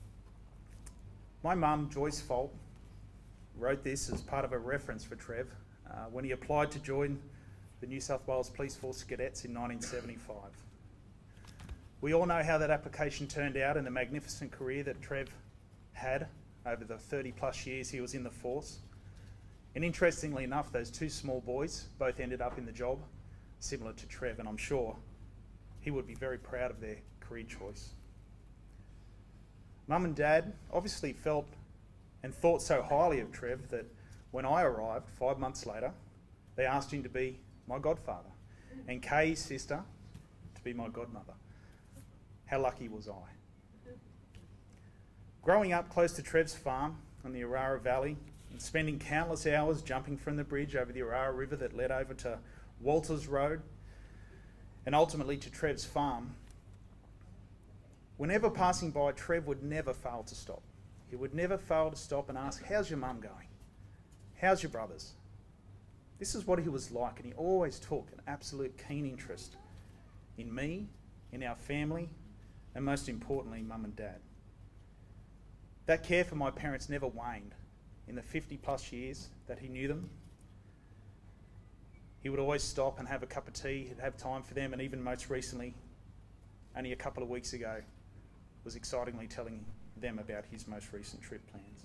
My mum, Joyce Folt, wrote this as part of a reference for Trev uh, when he applied to join the New South Wales Police Force cadets in nineteen seventy-five. We all know how that application turned out and the magnificent career that Trev had over the thirty plus years he was in the force. And interestingly enough, those two small boys both ended up in the job, similar to Trev, and I'm sure he would be very proud of their career choice. Mum and Dad obviously felt and thought so highly of Trev that when I arrived five months later, they asked him to be my godfather and Kay's sister to be my godmother. How lucky was I? Growing up close to Trev's farm on the Orara Valley and spending countless hours jumping from the bridge over the Orara River that led over to Walter's Road and ultimately to Trev's farm, whenever passing by, Trev would never fail to stop. He would never fail to stop and ask, "How's your mum going? How's your brothers?" This is what he was like, and he always took an absolute keen interest in me, in our family, and most importantly, mum and dad. That care for my parents never waned in the fifty plus years that he knew them. He would always stop and have a cup of tea, he'd have time for them, and even most recently, only a couple of weeks ago, was excitingly telling them about his most recent trip plans.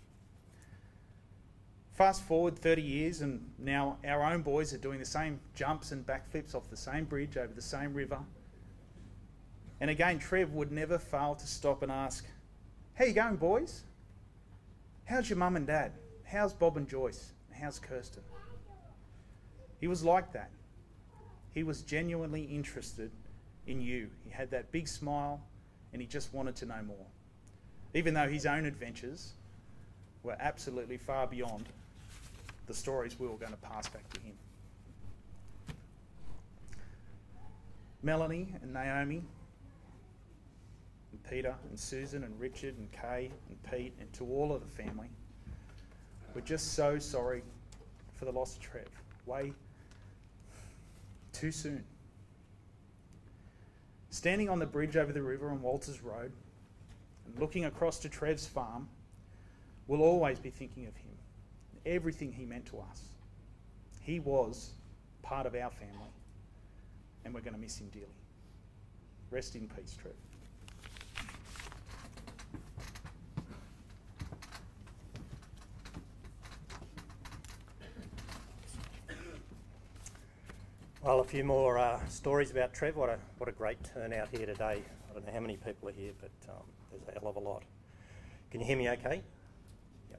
Fast forward thirty years and now our own boys are doing the same jumps and backflips off the same bridge over the same river. And again, Trev would never fail to stop and ask, "How you going, boys? How's your mum and dad? How's Bob and Joyce? How's Kirsten?" He was like that. He was genuinely interested in you. He had that big smile and he just wanted to know more. Even though his own adventures were absolutely far beyond the stories we were going to pass back to him. Melanie and Naomi and Peter and Susan and Richard and Kay and Pete and to all of the family, we're just so sorry for the loss of Trev. Way too soon. Standing on the bridge over the river on Walters Road and looking across to Trev's farm, we'll always be thinking of him, everything he meant to us. He was part of our family and we're going to miss him dearly. Rest in peace, Trev. Well, a few more uh, stories about Trev. What a, what a great turnout here today. I don't know how many people are here, but um, there's a hell of a lot. Can you hear me okay? Yep.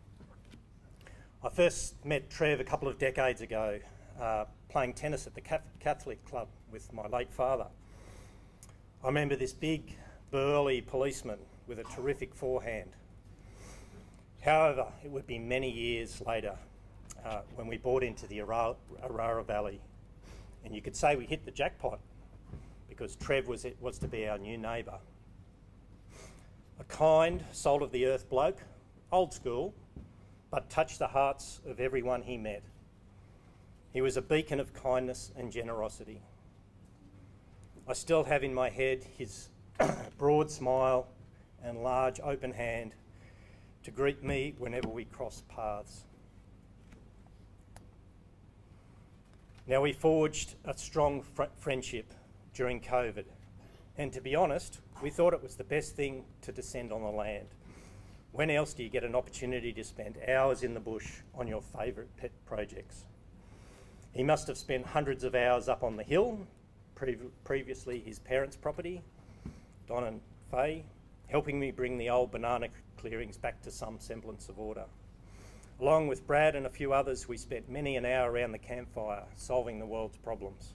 I first met Trev a couple of decades ago uh, playing tennis at the Catholic Club with my late father. I remember this big, burly policeman with a terrific forehand. However, it would be many years later uh, when we bought into the Orara, Orara Valley, and you could say we hit the jackpot because Trev was, it was to be our new neighbour. A kind, salt-of-the-earth bloke, old school, but touched the hearts of everyone he met. He was a beacon of kindness and generosity. I still have in my head his broad smile and large open hand to greet me whenever we crossed paths. Now, we forged a strong fr friendship during COVID, and to be honest, we thought it was the best thing to descend on the land. When else do you get an opportunity to spend hours in the bush on your favourite pet projects? He must have spent hundreds of hours up on the hill, pre previously his parents' property, Don and Fay, helping me bring the old banana clearings back to some semblance of order. Along with Brad and a few others, we spent many an hour around the campfire solving the world's problems.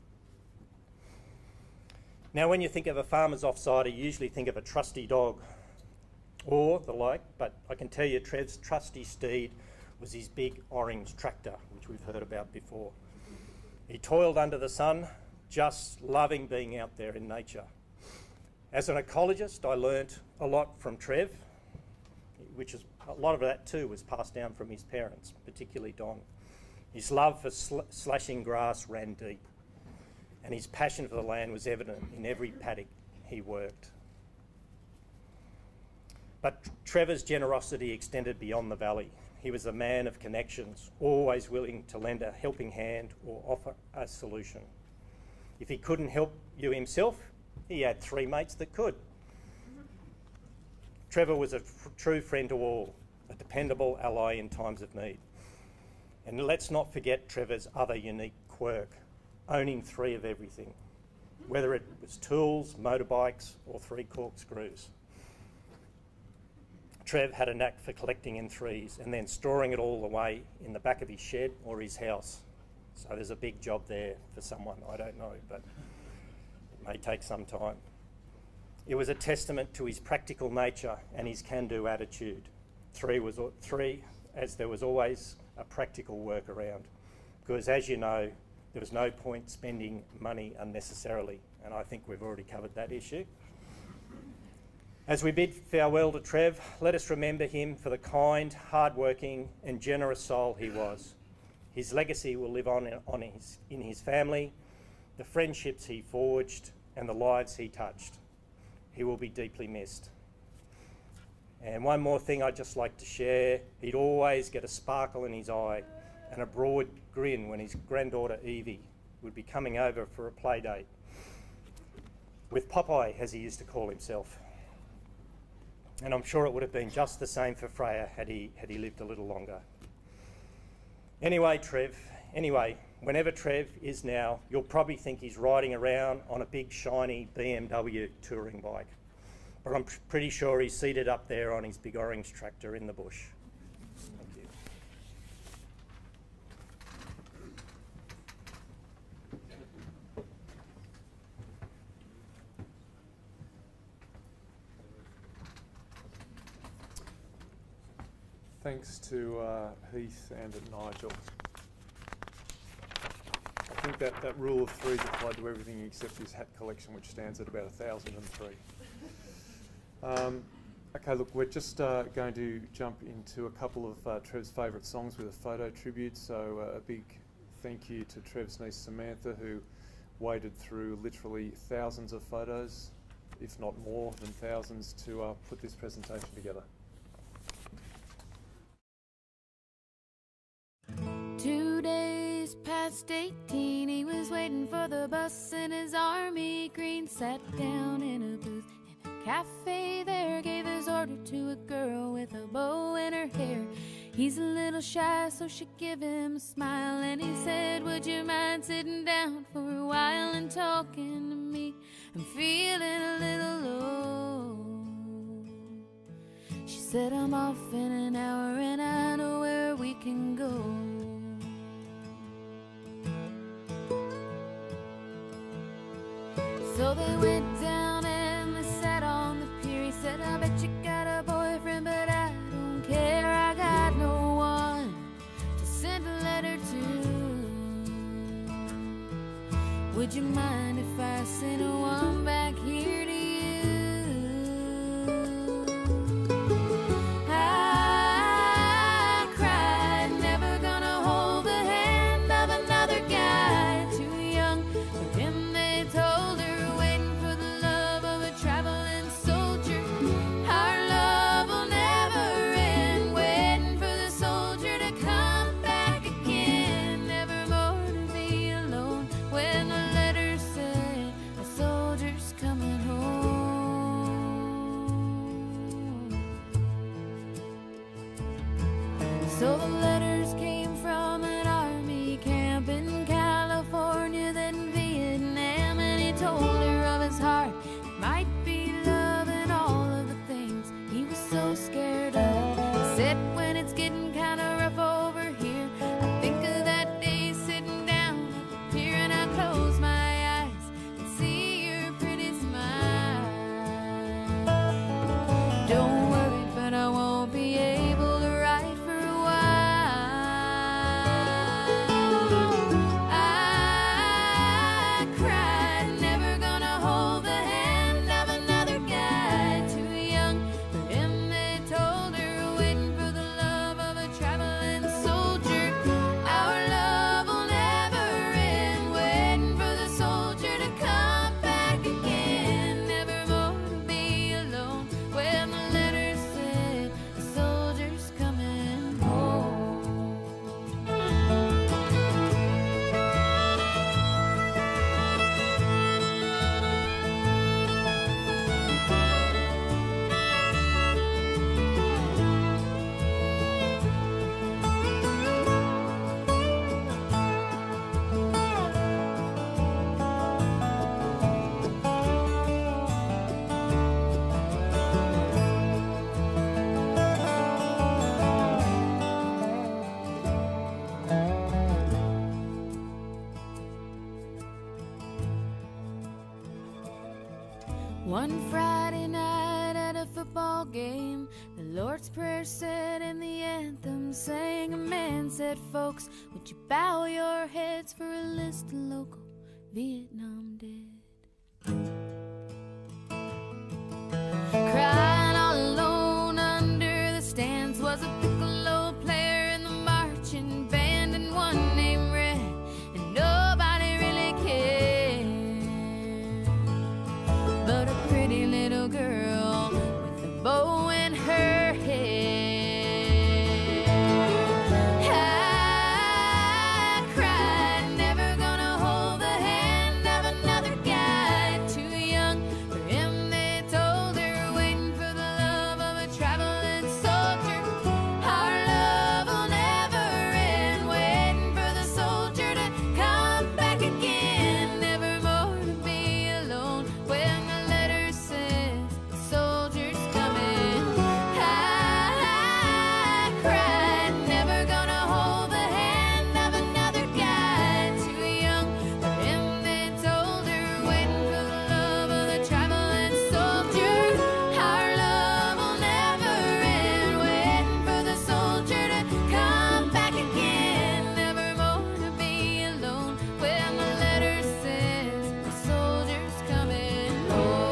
Now, when you think of a farmer's offsider, you usually think of a trusty dog or the like, but I can tell you Trev's trusty steed was his big orange tractor, which we've heard about before. He toiled under the sun, just loving being out there in nature. As an ecologist, I learnt a lot from Trev, which is a lot of that too was passed down from his parents, particularly Don. His love for sl slashing grass ran deep, and his passion for the land was evident in every paddock he worked. But Trevor's generosity extended beyond the valley. He was a man of connections, always willing to lend a helping hand or offer a solution. If he couldn't help you himself, he had three mates that could. Trevor was a true friend to all, a dependable ally in times of need. And let's not forget Trevor's other unique quirk, owning three of everything, whether it was tools, motorbikes, or three corkscrews. Trev had a knack for collecting in threes and then storing it all away in the back of his shed or his house. So there's a big job there for someone, I don't know, but it may take some time. It was a testament to his practical nature and his can-do attitude. Three, was, three, as there was always a practical workaround, because as you know, there was no point spending money unnecessarily, and I think we've already covered that issue. As we bid farewell to Trev, let us remember him for the kind, hard-working and generous soul he was. His legacy will live on, in, on his, in his family, the friendships he forged and the lives he touched. He will be deeply missed. And one more thing I'd just like to share, he'd always get a sparkle in his eye and a broad grin when his granddaughter Evie would be coming over for a play date with Popow, as he used to call himself. And I'm sure it would have been just the same for Freya had he, had he lived a little longer. Anyway, Trev, anyway, whenever Trev is now, you'll probably think he's riding around on a big shiny B M W touring bike. But I'm pr- pretty sure he's seated up there on his big orange tractor in the bush. Thank you. Thanks to uh, Heath and Nigel. I think that, that rule of threes applied to everything except his hat collection, which stands at about one thousand three. Um, okay, look, we're just uh, going to jump into a couple of uh, Trev's favourite songs with a photo tribute. So uh, a big thank you to Trev's niece Samantha, who waded through literally thousands of photos, if not more than thousands, to uh, put this presentation together. Two days past eighteen, he was waiting for the bus in his army green. Sat down in a booth in a cafe there, gave his order to a girl with a bow in her hair. He's a little shy, so she gave him a smile, and he said, would you mind sitting down for a while and talking to me? I'm feeling a little low. She said, I'm off in an hour and I know where we can go. So they went down and they sat on the pier. He said, I bet you got a boyfriend, but I don't care. I got no one to send a letter to. Would you mind if I sent one back here to you? I cried, never gonna hold the hand of another guy. Too young for him, they told her. So the letters came from an army camp in California, then Vietnam, and he told her of his heart. It might be love and all of the things he was so scared of. He said, when it's getting kind of rough over here, I think of that day sitting down at the pier, and I close my eyes and see your pretty smile. Don't worry, but I won't be able to write for a while. I cried, never gonna hold the hand of another guy. Too young for him, they told her, waiting for the love One Friday night at a football game, the Lord's Prayer said and the anthem sang. A man said, folks, would you bow your heads for a list of local Vietnam dead? Crying all alone under the stands was a piccolo player in the marching band, and one named Red, and nobody really cared. But a pretty little girl with a bow in her hair. I cried, never gonna hold the hand of another guy too young for him. They told her, waiting for the love of a traveling soldier. Our love will never end, waiting for the soldier to come back again. Never more to be alone when the letter says the soldier's coming. I, I cried, never gonna hold the hand of another guy too young for him. They told her, waiting for the love of the traveling soldier. Our love will never end, waiting for the soldier to come back again. Never more to be alone when the letter says the soldier's coming home.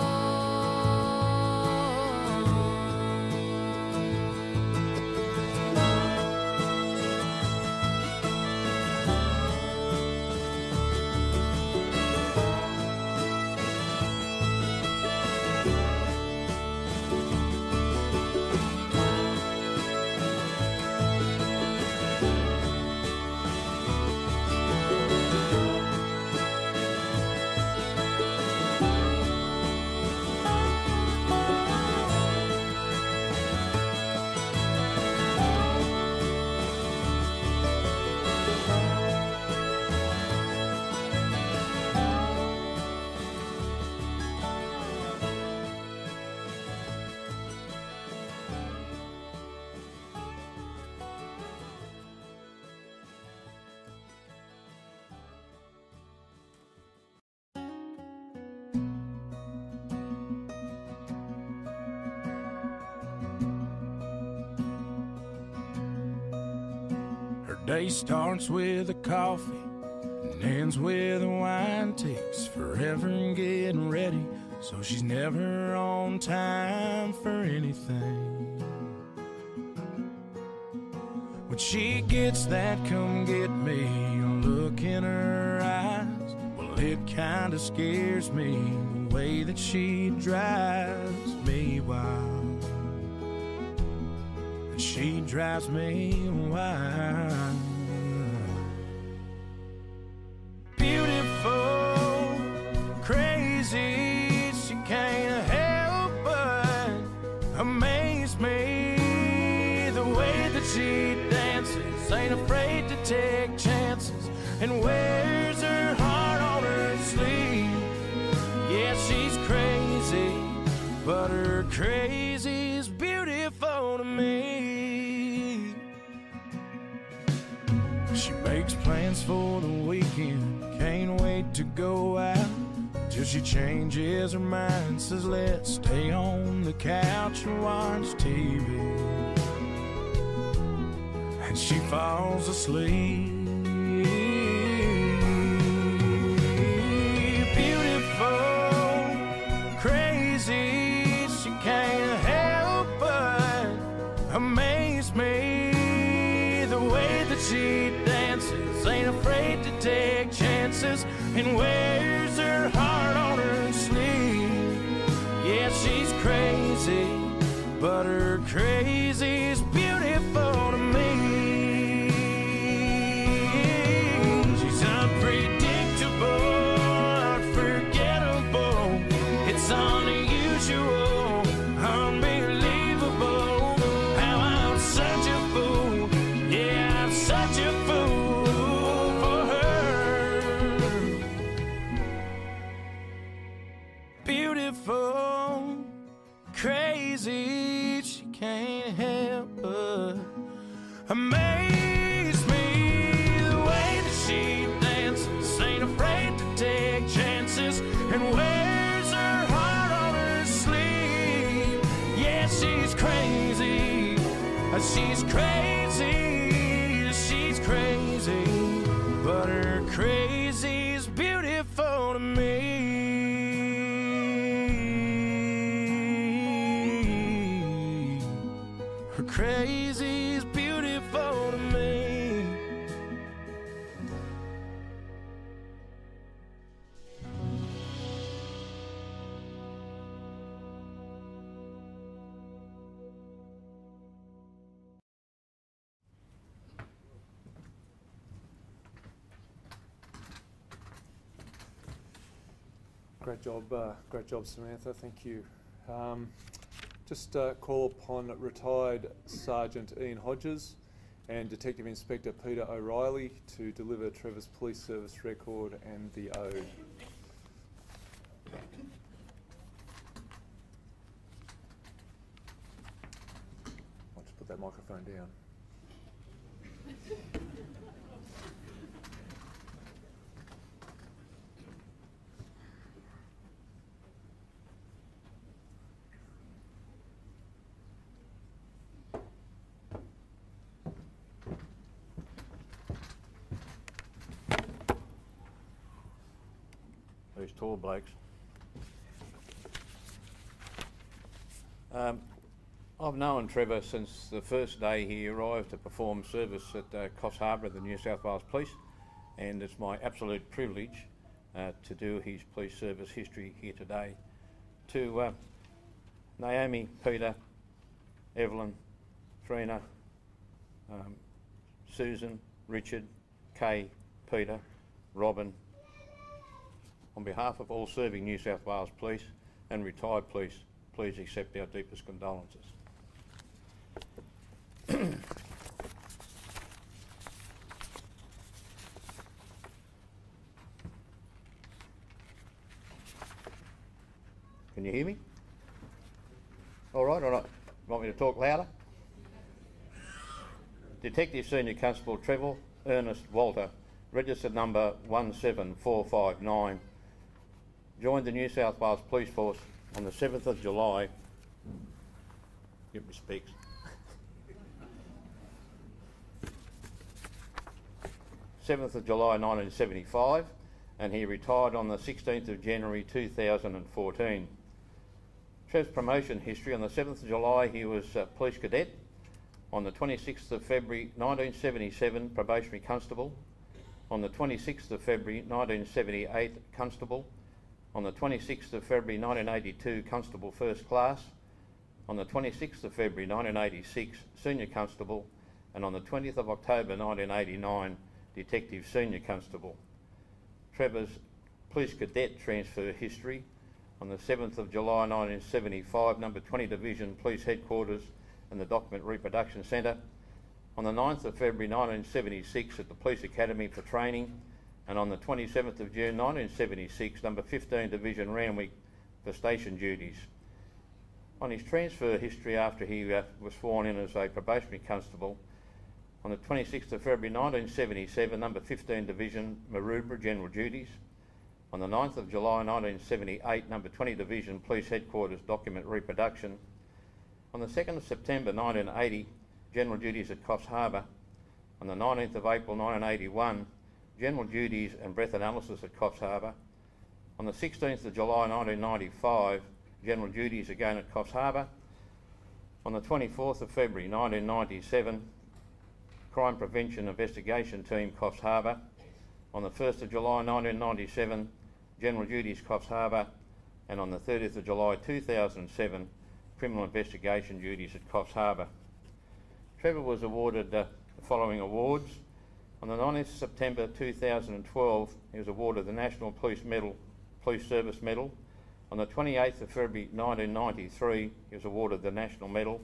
Her day starts with a coffee and ends with a wine. Takes forever getting ready, so she's never on time for anything. When she gets that come get me look in her eyes, well, it kinda scares me the way that she drives me wild. And she drives me wild. Beautiful, crazy, she can't help but amaze me. The way that she dances, ain't afraid to take chances, and wears her heart on her sleeve. Yeah, she's crazy, but her crazy's beautiful to me. She makes plans for the weekend, can't wait to go out, till she changes her mind, says let's stay on the couch and watch T V. And she falls asleep. Beautiful, crazy, she can't help but amaze me. The way that she dances, ain't afraid to take chances, and wears her heart on her sleeve. Yeah, she's crazy, but her crazy's beautiful to me. She's unpredictable, unforgettable, it's unusual, unbelievable, how I'm such a fool. Yeah, I'm such a fool for her. Beautiful, crazy, she can't help but amaze me. The way that she dances, ain't afraid to take chances, and wears her heart She's crazy, she's crazy, but her crazy's beautiful to me. Her crazy's beautiful to me. Great job, uh, great job, Samantha. Thank you. Um, just uh, call upon retired Sergeant Ian Hodges and Detective Inspector Peter O'Reilly to deliver Trevor's police service record and the ode. I'll just put that microphone down. These tall blokes. Um, I've known Trevor since the first day he arrived to perform service at uh, Coffs Harbour, the New South Wales Police, and it's my absolute privilege uh, to do his police service history here today. To uh, Naomi, Peter, Evelyn, Freya, um, Susan, Richard, Kay, Peter, Robyn, on behalf of all serving New South Wales Police and retired police, please accept our deepest condolences. Can you hear me? All right, or not? Want me to talk louder? Detective Senior Constable Trevor Ernest Walter, registered number one seven four five nine, joined the New South Wales Police Force on the seventh of July, give me specs, seventh of July nineteen seventy-five, and he retired on the sixteenth of January two thousand fourteen. Trev's promotion history: on the seventh of July he was uh, police cadet, on the twenty-sixth of February nineteen seventy-seven probationary constable, on the twenty-sixth of February nineteen seventy-eight constable, on the twenty-sixth of February nineteen eighty-two constable first class, on the twenty-sixth of February nineteen eighty-six senior constable, and on the twentieth of October nineteen eighty-nine detective senior constable. Trevor's police cadet transfer history: on the seventh of July nineteen seventy-five, number twenty Division Police Headquarters and the Document Reproduction Centre, on the ninth of February nineteen seventy-six at the Police Academy for training, and on the twenty-seventh of June nineteen seventy-six, number fifteen Division Randwick for station duties. On his transfer history after he uh, was sworn in as a probationary constable, on the twenty-sixth of February nineteen seventy-seven, number fifteen Division Maroubra general duties. On the ninth of July nineteen seventy-eight, number twenty Division Police Headquarters document reproduction. On the second of September nineteen eighty, general duties at Coffs Harbour. On the nineteenth of April nineteen eighty-one, general duties and breath analysis at Coffs Harbour. On the sixteenth of July nineteen ninety-five, general duties again at Coffs Harbour. On the twenty-fourth of February nineteen ninety-seven, Crime Prevention Investigation Team, Coffs Harbour. On the first of July nineteen ninety-seven, general duties Coffs Harbour. And on the thirtieth of July two thousand seven, criminal investigation duties at Coffs Harbour. Trevor was awarded uh, the following awards. On the nineteenth of September two thousand twelve, he was awarded the National Police Medal, Police Service Medal. On the twenty-eighth of February nineteen ninety-three, he was awarded the National Medal.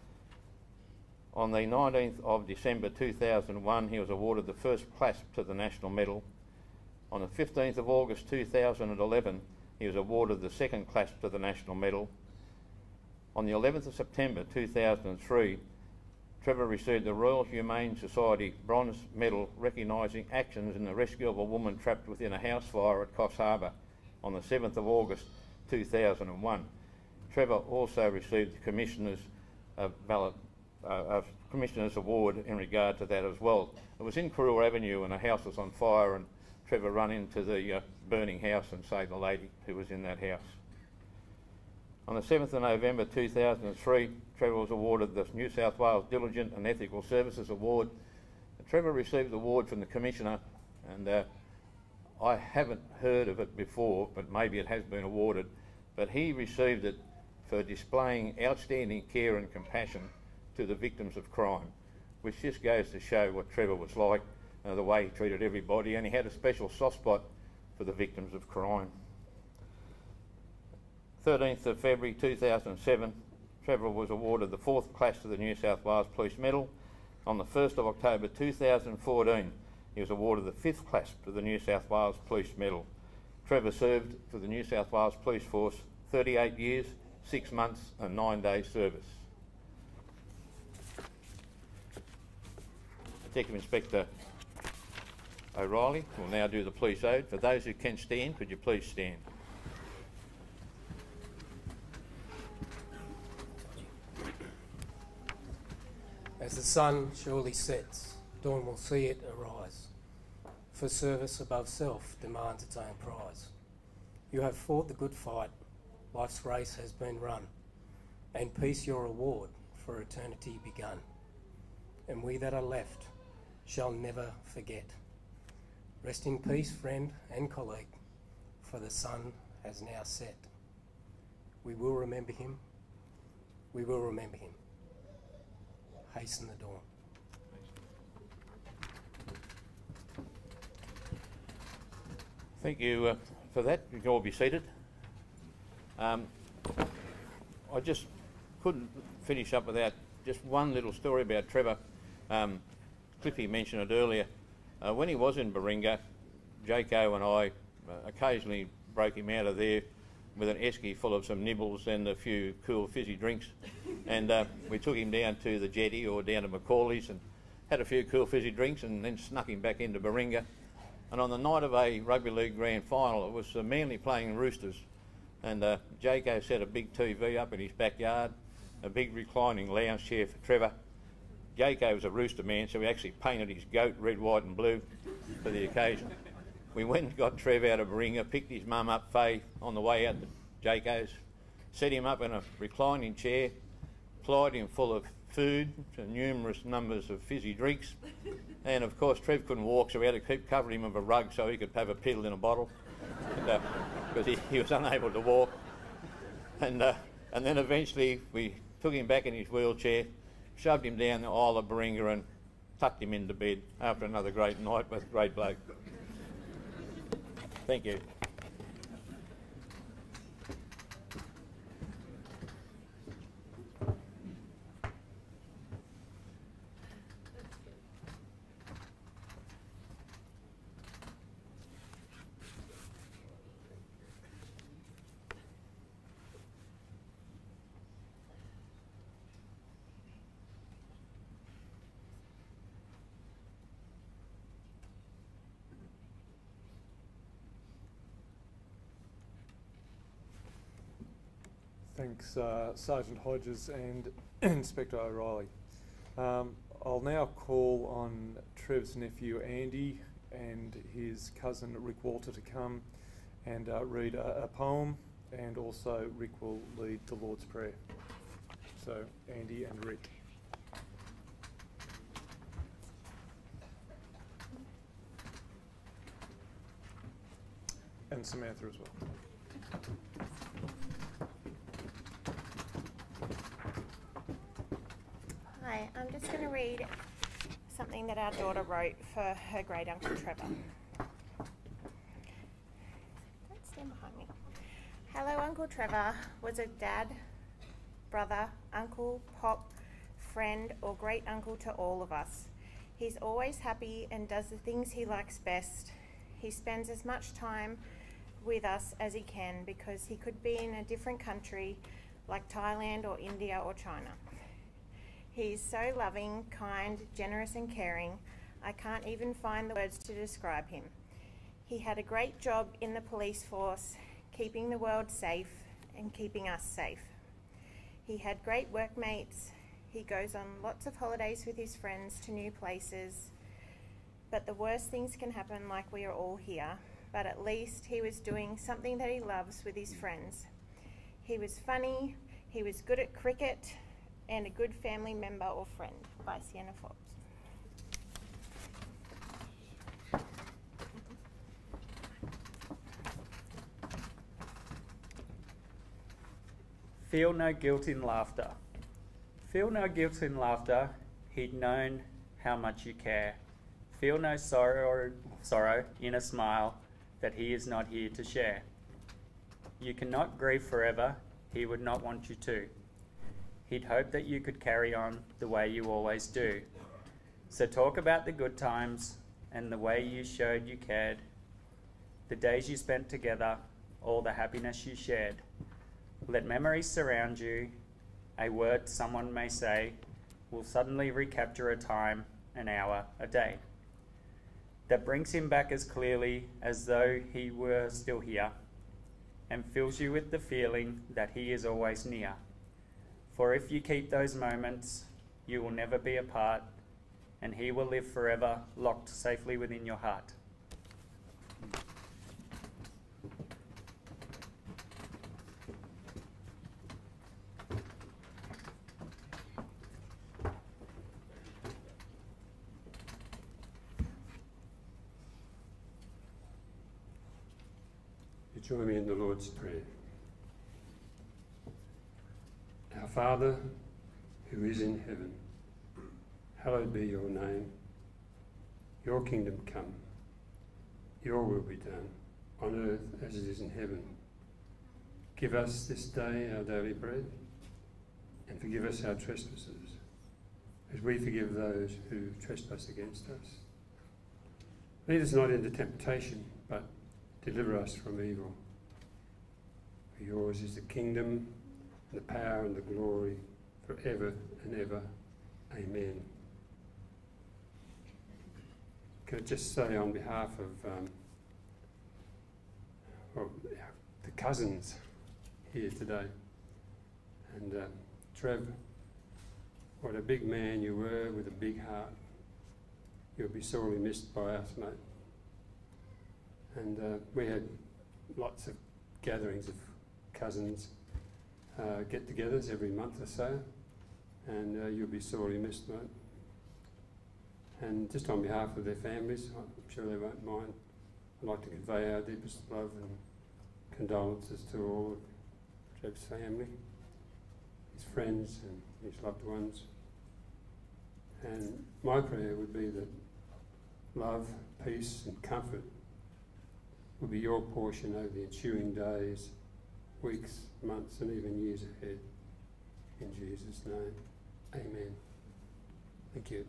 On the nineteenth of December two thousand one, he was awarded the first clasp to the National Medal. On the fifteenth of August two thousand eleven, he was awarded the second clasp to the National Medal. On the eleventh of September two thousand three, Trevor received the Royal Humane Society Bronze Medal recognising actions in the rescue of a woman trapped within a house fire at Coffs Harbour on the seventh of August two thousand one. Trevor also received the Commissioner's uh, Val a, a Commissioner's Award in regard to that as well. It was in Karua Avenue and a house was on fire, and Trevor ran into the uh, burning house and saved the lady who was in that house. On the seventh of November two thousand three, Trevor was awarded the New South Wales Diligent and Ethical Services Award. And Trevor received the award from the Commissioner, and uh, I haven't heard of it before, but maybe it has been awarded, but he received it for displaying outstanding care and compassion to the victims of crime, which just goes to show what Trevor was like, uh, the way he treated everybody, and he had a special soft spot for the victims of crime. thirteenth of February two thousand seven, Trevor was awarded the fourth class to the New South Wales Police Medal. On the first of October two thousand fourteen, he was awarded the fifth class to the New South Wales Police Medal. Trevor served for the New South Wales Police Force thirty-eight years, six months and nine days service. Detective Inspector O'Reilly will now do the police ode. For those who can stand, could you please stand? As the sun surely sets, dawn will see it arise. For service above self demands its own prize. You have fought the good fight, life's race has been run, and peace your reward for eternity begun. And we that are left shall never forget. Rest in peace, friend and colleague, for the sun has now set. We will remember him, we will remember him. Hasten the dawn. Thank you uh, for that. You can all be seated. Um, I just couldn't finish up without just one little story about Trevor. Um, Cliffy mentioned it earlier. Uh, when he was in Baringa, Jaco and I uh, occasionally broke him out of there with an esky full of some nibbles and a few cool fizzy drinks, and uh, we took him down to the jetty or down to Macaulay's and had a few cool fizzy drinks, and then snuck him back into Baringa. And on the night of a rugby league grand final, it was uh, Manly playing Roosters, and uh, Jaco set a big T V up in his backyard, a big reclining lounge chair for Trevor. Jaco was a Rooster man, so we actually painted his goat red, white and blue for the occasion. We went and got Trev out of Baringa, picked his mum up, Fay, on the way out to Jaco's, set him up in a reclining chair, plied him full of food and numerous numbers of fizzy drinks, and of course Trev couldn't walk, so we had to keep covering him with a rug so he could have a piddle in a bottle, because uh, he, he was unable to walk. And, uh, and then eventually we took him back in his wheelchair, shoved him down the aisle of Baringa and tucked him into bed after another great night with a great bloke. Thank you. Thanks, uh, Sergeant Hodges and Inspector O'Reilly. Um, I'll now call on Trev's nephew Andy and his cousin Rick Walter to come and uh, read a, a poem, and also Rick will lead the Lord's Prayer. So, Andy and Rick. And Samantha as well. Hi, I'm just going to read something that our daughter wrote for her great uncle Trevor. Don't stand behind me. Hello, Uncle Trevor was a dad, brother, uncle, pop, friend, or great uncle to all of us. He's always happy and does the things he likes best. He spends as much time with us as he can because he could be in a different country like Thailand or India or China. He's so loving, kind, generous and caring, I can't even find the words to describe him. He had a great job in the police force, keeping the world safe and keeping us safe. He had great workmates. He goes on lots of holidays with his friends to new places, but the worst things can happen, like we are all here. But at least he was doing something that he loves with his friends. He was funny, he was good at cricket, and a good family member or friend. By Sienna Forbes. Feel no guilt in laughter. Feel no guilt in laughter. He'd known how much you care. Feel no sorrow, sorrow in a smile that he is not here to share. You cannot grieve forever. He would not want you to. He'd hope that you could carry on the way you always do. So talk about the good times and the way you showed you cared, the days you spent together, all the happiness you shared. Let memories surround you. A word someone may say will suddenly recapture a time, an hour, a day that brings him back as clearly as though he were still here, and fills you with the feeling that he is always near. For if you keep those moments, you will never be apart, and he will live forever locked safely within your heart. Join me in the Lord's Prayer. Our Father, who is in heaven, hallowed be your name. Your kingdom come. Your will be done, on earth as it is in heaven. Give us this day our daily bread, and forgive us our trespasses, as we forgive those who trespass against us. Lead us not into temptation, but deliver us from evil. For yours is the kingdom, the power and the glory, forever and ever. Amen. Can I just say on behalf of um, well, the cousins here today, and uh, Trev, what a big man you were with a big heart. You'll be sorely missed by us, mate. And uh, we had lots of gatherings of cousins, uh, get-togethers every month or so, and uh, you'll be sorely missed, mate. And just on behalf of their families, I'm sure they won't mind, I'd like to convey our deepest love and condolences to all of Trev's family, his friends and his loved ones. And my prayer would be that love, peace and comfort will be your portion over the ensuing days, weeks, months and even years ahead. In Jesus' name, amen. Thank you.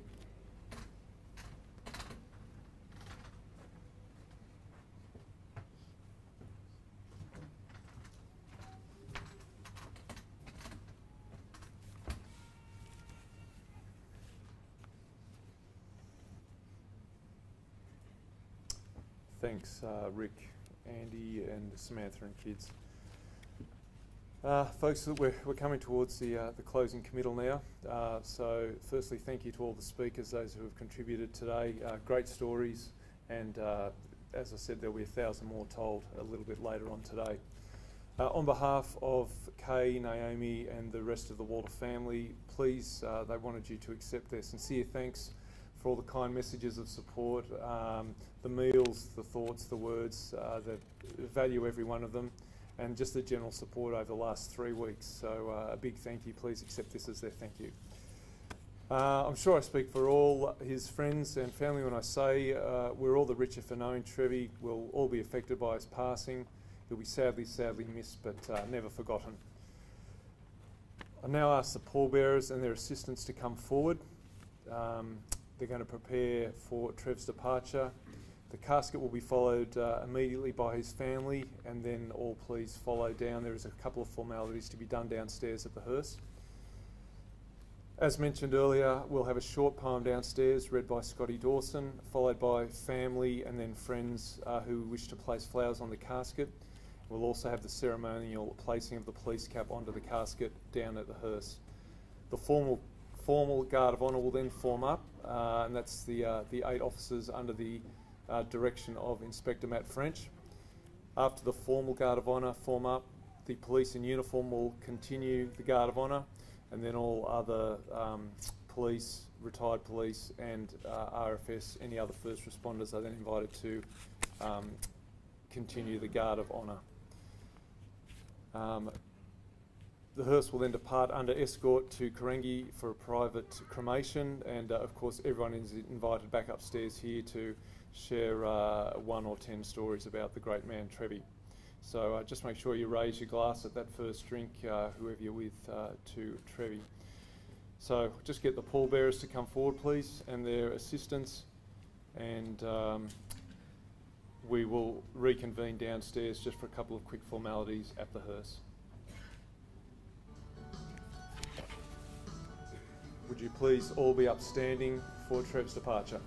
Thanks, uh, Rick, Andy, and Samantha and kids. Uh, folks, we're, we're coming towards the, uh, the closing committal now. Uh, so, firstly, thank you to all the speakers, those who have contributed today. Uh, great stories, and uh, as I said, there'll be a thousand more told a little bit later on today. Uh, on behalf of Kay, Naomi, and the rest of the Walter family, please, uh, they wanted you to accept their sincere thanks for all the kind messages of support, um, the meals, the thoughts, the words, uh, that value every one of them, and just the general support over the last three weeks. So uh, a big thank you. Please accept this as their thank you. Uh, I'm sure I speak for all his friends and family when I say uh, we're all the richer for knowing Trevi. We'll all be affected by his passing. He'll be sadly, sadly missed, but uh, never forgotten. I now ask the pallbearers and their assistants to come forward. Um, They're going to prepare for Trev's departure. The casket will be followed uh, immediately by his family, and then all please follow down. There is a couple of formalities to be done downstairs at the hearse. As mentioned earlier, we'll have a short poem downstairs read by Scotty Dawson, followed by family and then friends uh, who wish to place flowers on the casket. We'll also have the ceremonial placing of the police cap onto the casket down at the hearse. The formal formal Guard of Honour will then form up, uh, and that's the, uh, the eight officers under the uh, direction of Inspector Matt French. After the formal Guard of Honour form up, the police in uniform will continue the Guard of Honour, and then all other um, police, retired police and uh, R F S, any other first responders are then invited to um, continue the Guard of Honour. Um, the hearse will then depart under escort to Karangi for a private cremation, and uh, of course everyone is invited back upstairs here to share uh, one or ten stories about the great man Trevi. So uh, just make sure you raise your glass at that first drink, uh, whoever you're with, uh, to Trevi. So just get the pallbearers to come forward, please, and their assistants, and um, we will reconvene downstairs just for a couple of quick formalities at the hearse. Would you please all be upstanding for Trev's departure?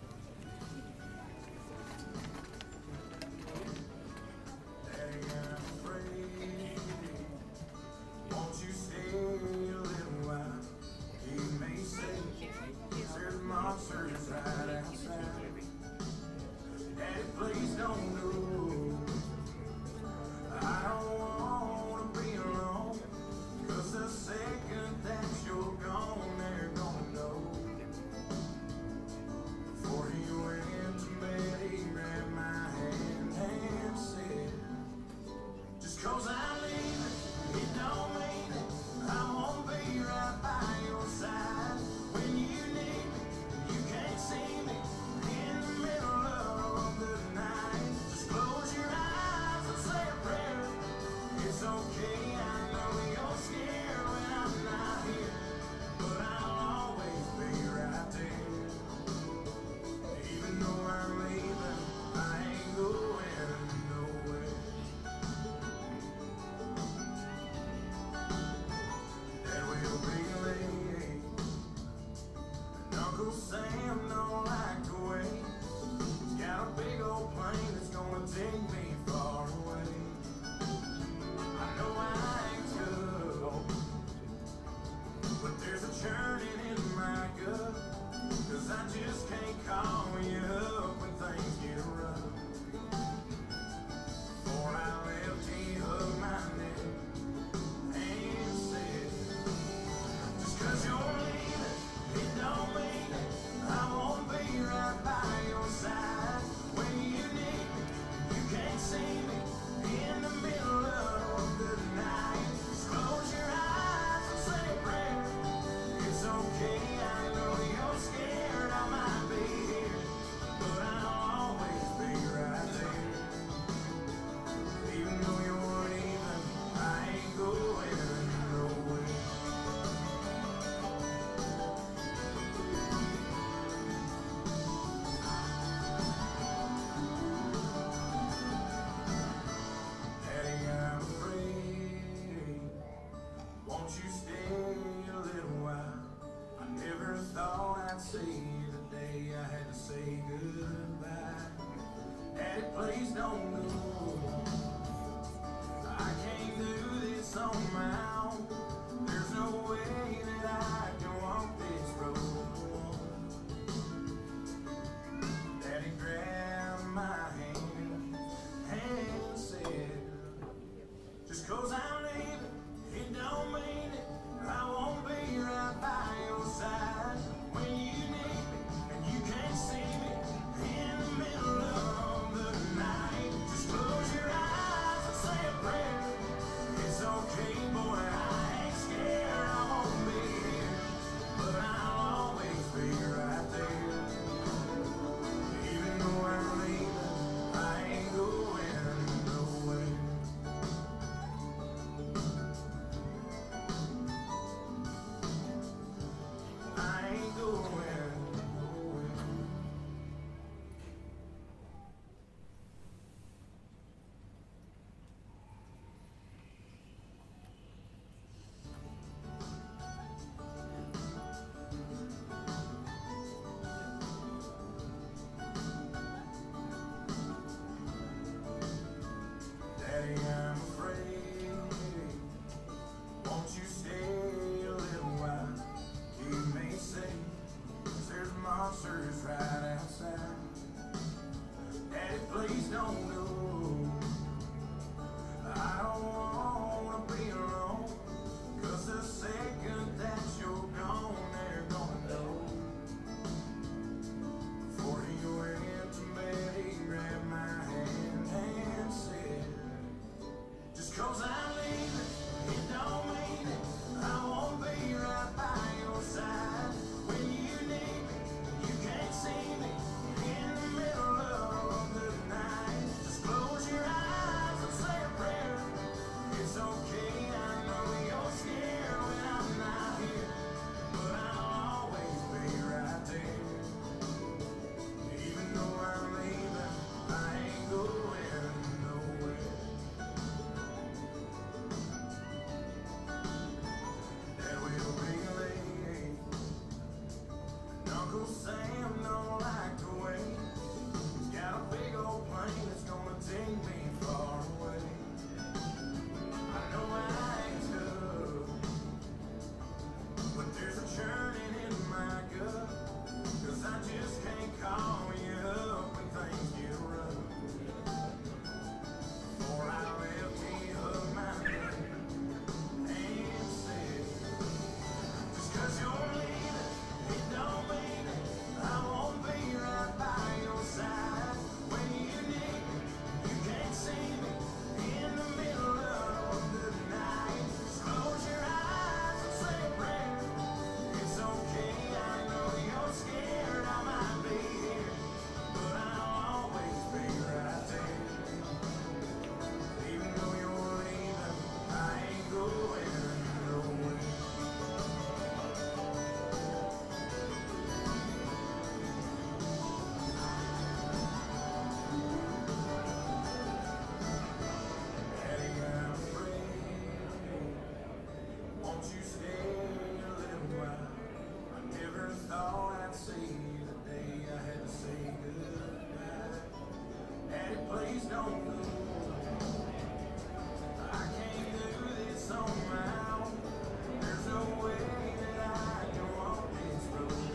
Okay, boy, I ain't scared, I won't be here. please don't go. I don't wanna be alone, 'cause the second that you're gone, they're gonna know. Before he went to bed, he grabbed my hand and said, just 'cause I'm leaving, it don't mean it. I won't be right by your side. When you need me, you can't see me in the middle of the night. Just close your eyes and say a prayer. It's okay, I know you're scared when I'm not here, but I'll always be right there. Even though I'm leaving, I ain't going nowhere. There will be late, and Uncle Sam don't like to wait. He's got a big old plane that's gonna take me far away. I know I ain't tough, but there's a churning in my gut, 'cause I just can't call you up when things get rough. Before I left, he hugged my knee and said, just 'cause you're leaving, it don't mean it. I won't be right by your side. When you need me, you can't see me in the middle of the night. Just close your eyes and say a prayer. It's okay, I know you're scared, I might be here, but I'll always be right there. Even though you're leaving, I ain't going nowhere. Daddy, I'm afraid. Won't you stay a little while? I never thought I'd see the day I had to say goodbye. Daddy, please don't go. I can't do this on my own. There's no way that I can walk this road.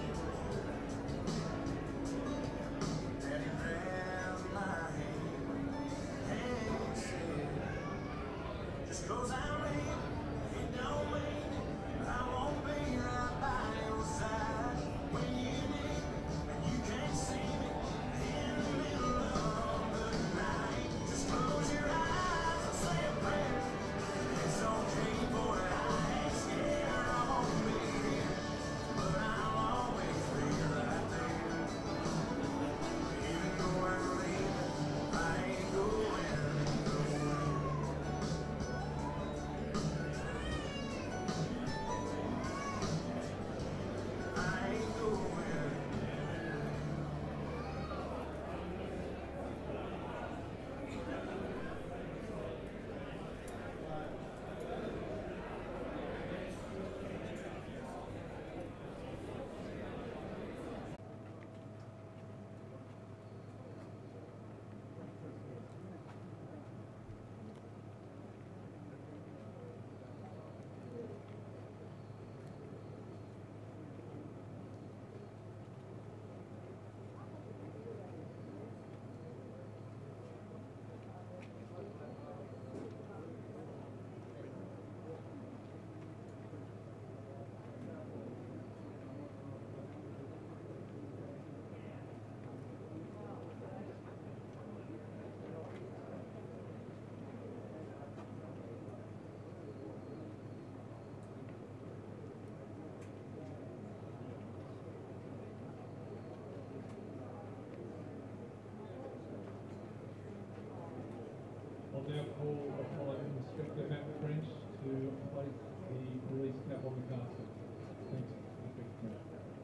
Daddy grabbed my hand and said, just 'cause I'm leaving, it don't mean it. I won't be right by your side. When you need me, and you can't see me in the middle of the night. Just close your eyes and say a prayer. It's okay, boy, I ain't scared. I won't be here, but I'll always be right there. Even though I'm leaving, I ain't going nowhere. I ain't going. I'll now call upon Inspector Matt French to place the release cap on the casket. Thanks, Inspector French.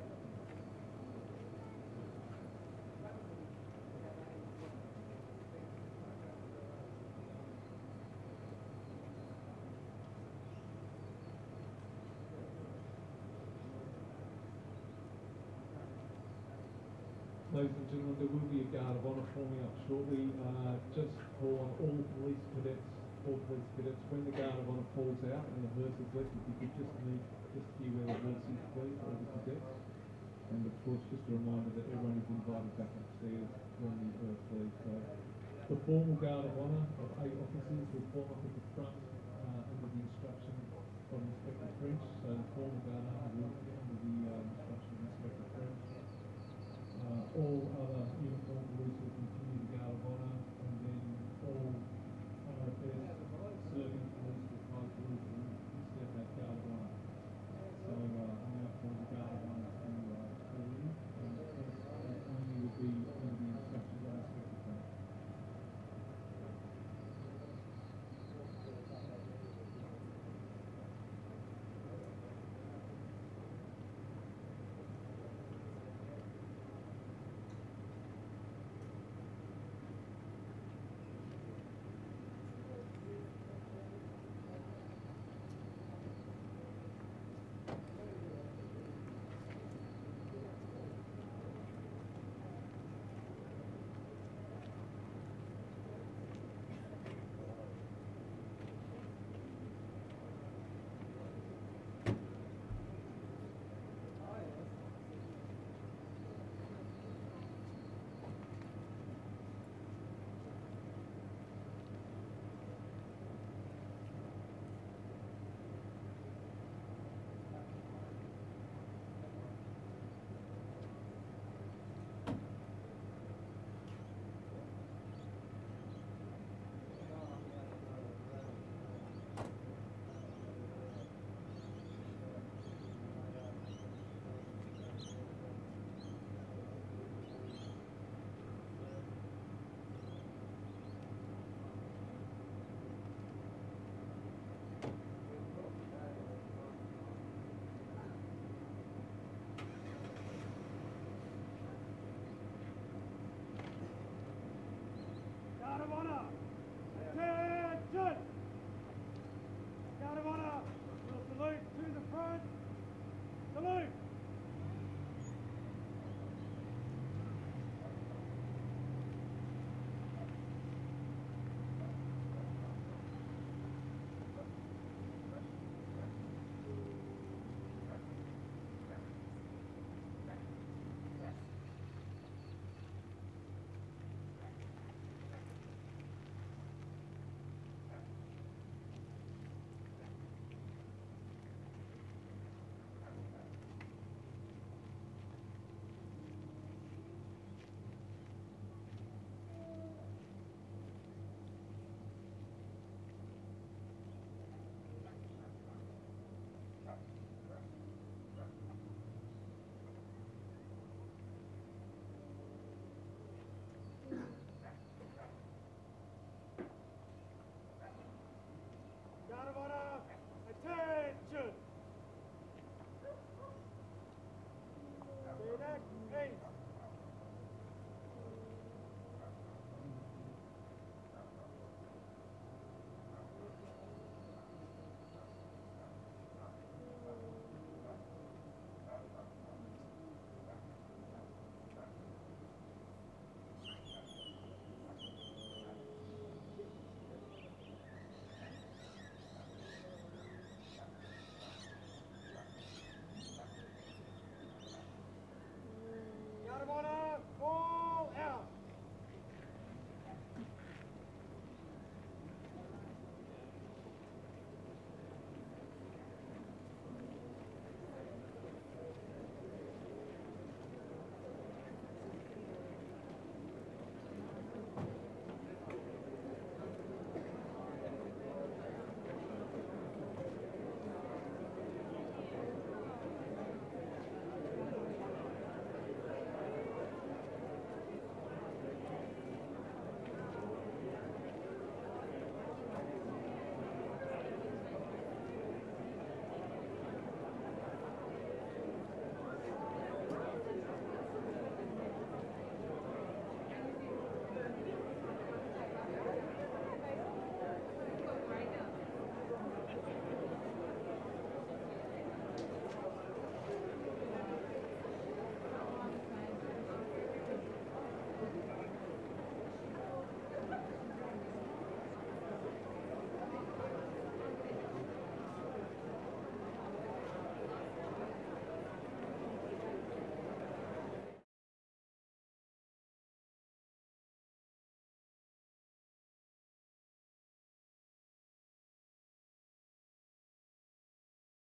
Ladies and gentlemen, there will be a guard of honour forming up shortly. Uh, just for all police cadets, all police cadets, when the guard of honour falls out and the hearse is left, if you could just meet just here where the hearse is, please, all the cadets. And of course, just a reminder that everyone is invited back upstairs when the hearse leaves. So The formal guard of honour of eight officers will form up at the front uh, under the instruction from Inspector French. So the formal guard will be under the uh, instruction of Inspector French. Uh, all other uniform police will continue the guard of honour, and then all R F S, serving police, retired police will step that guard of honour. So uh, I now call the guard of honour to uh, call in, and the first only will be under the instructions of Inspector French. Guard of honour! Attention! Guard of honour! We'll salute to the front. Salute! Guard of honour! Attention! Direct aim! Guard of honour!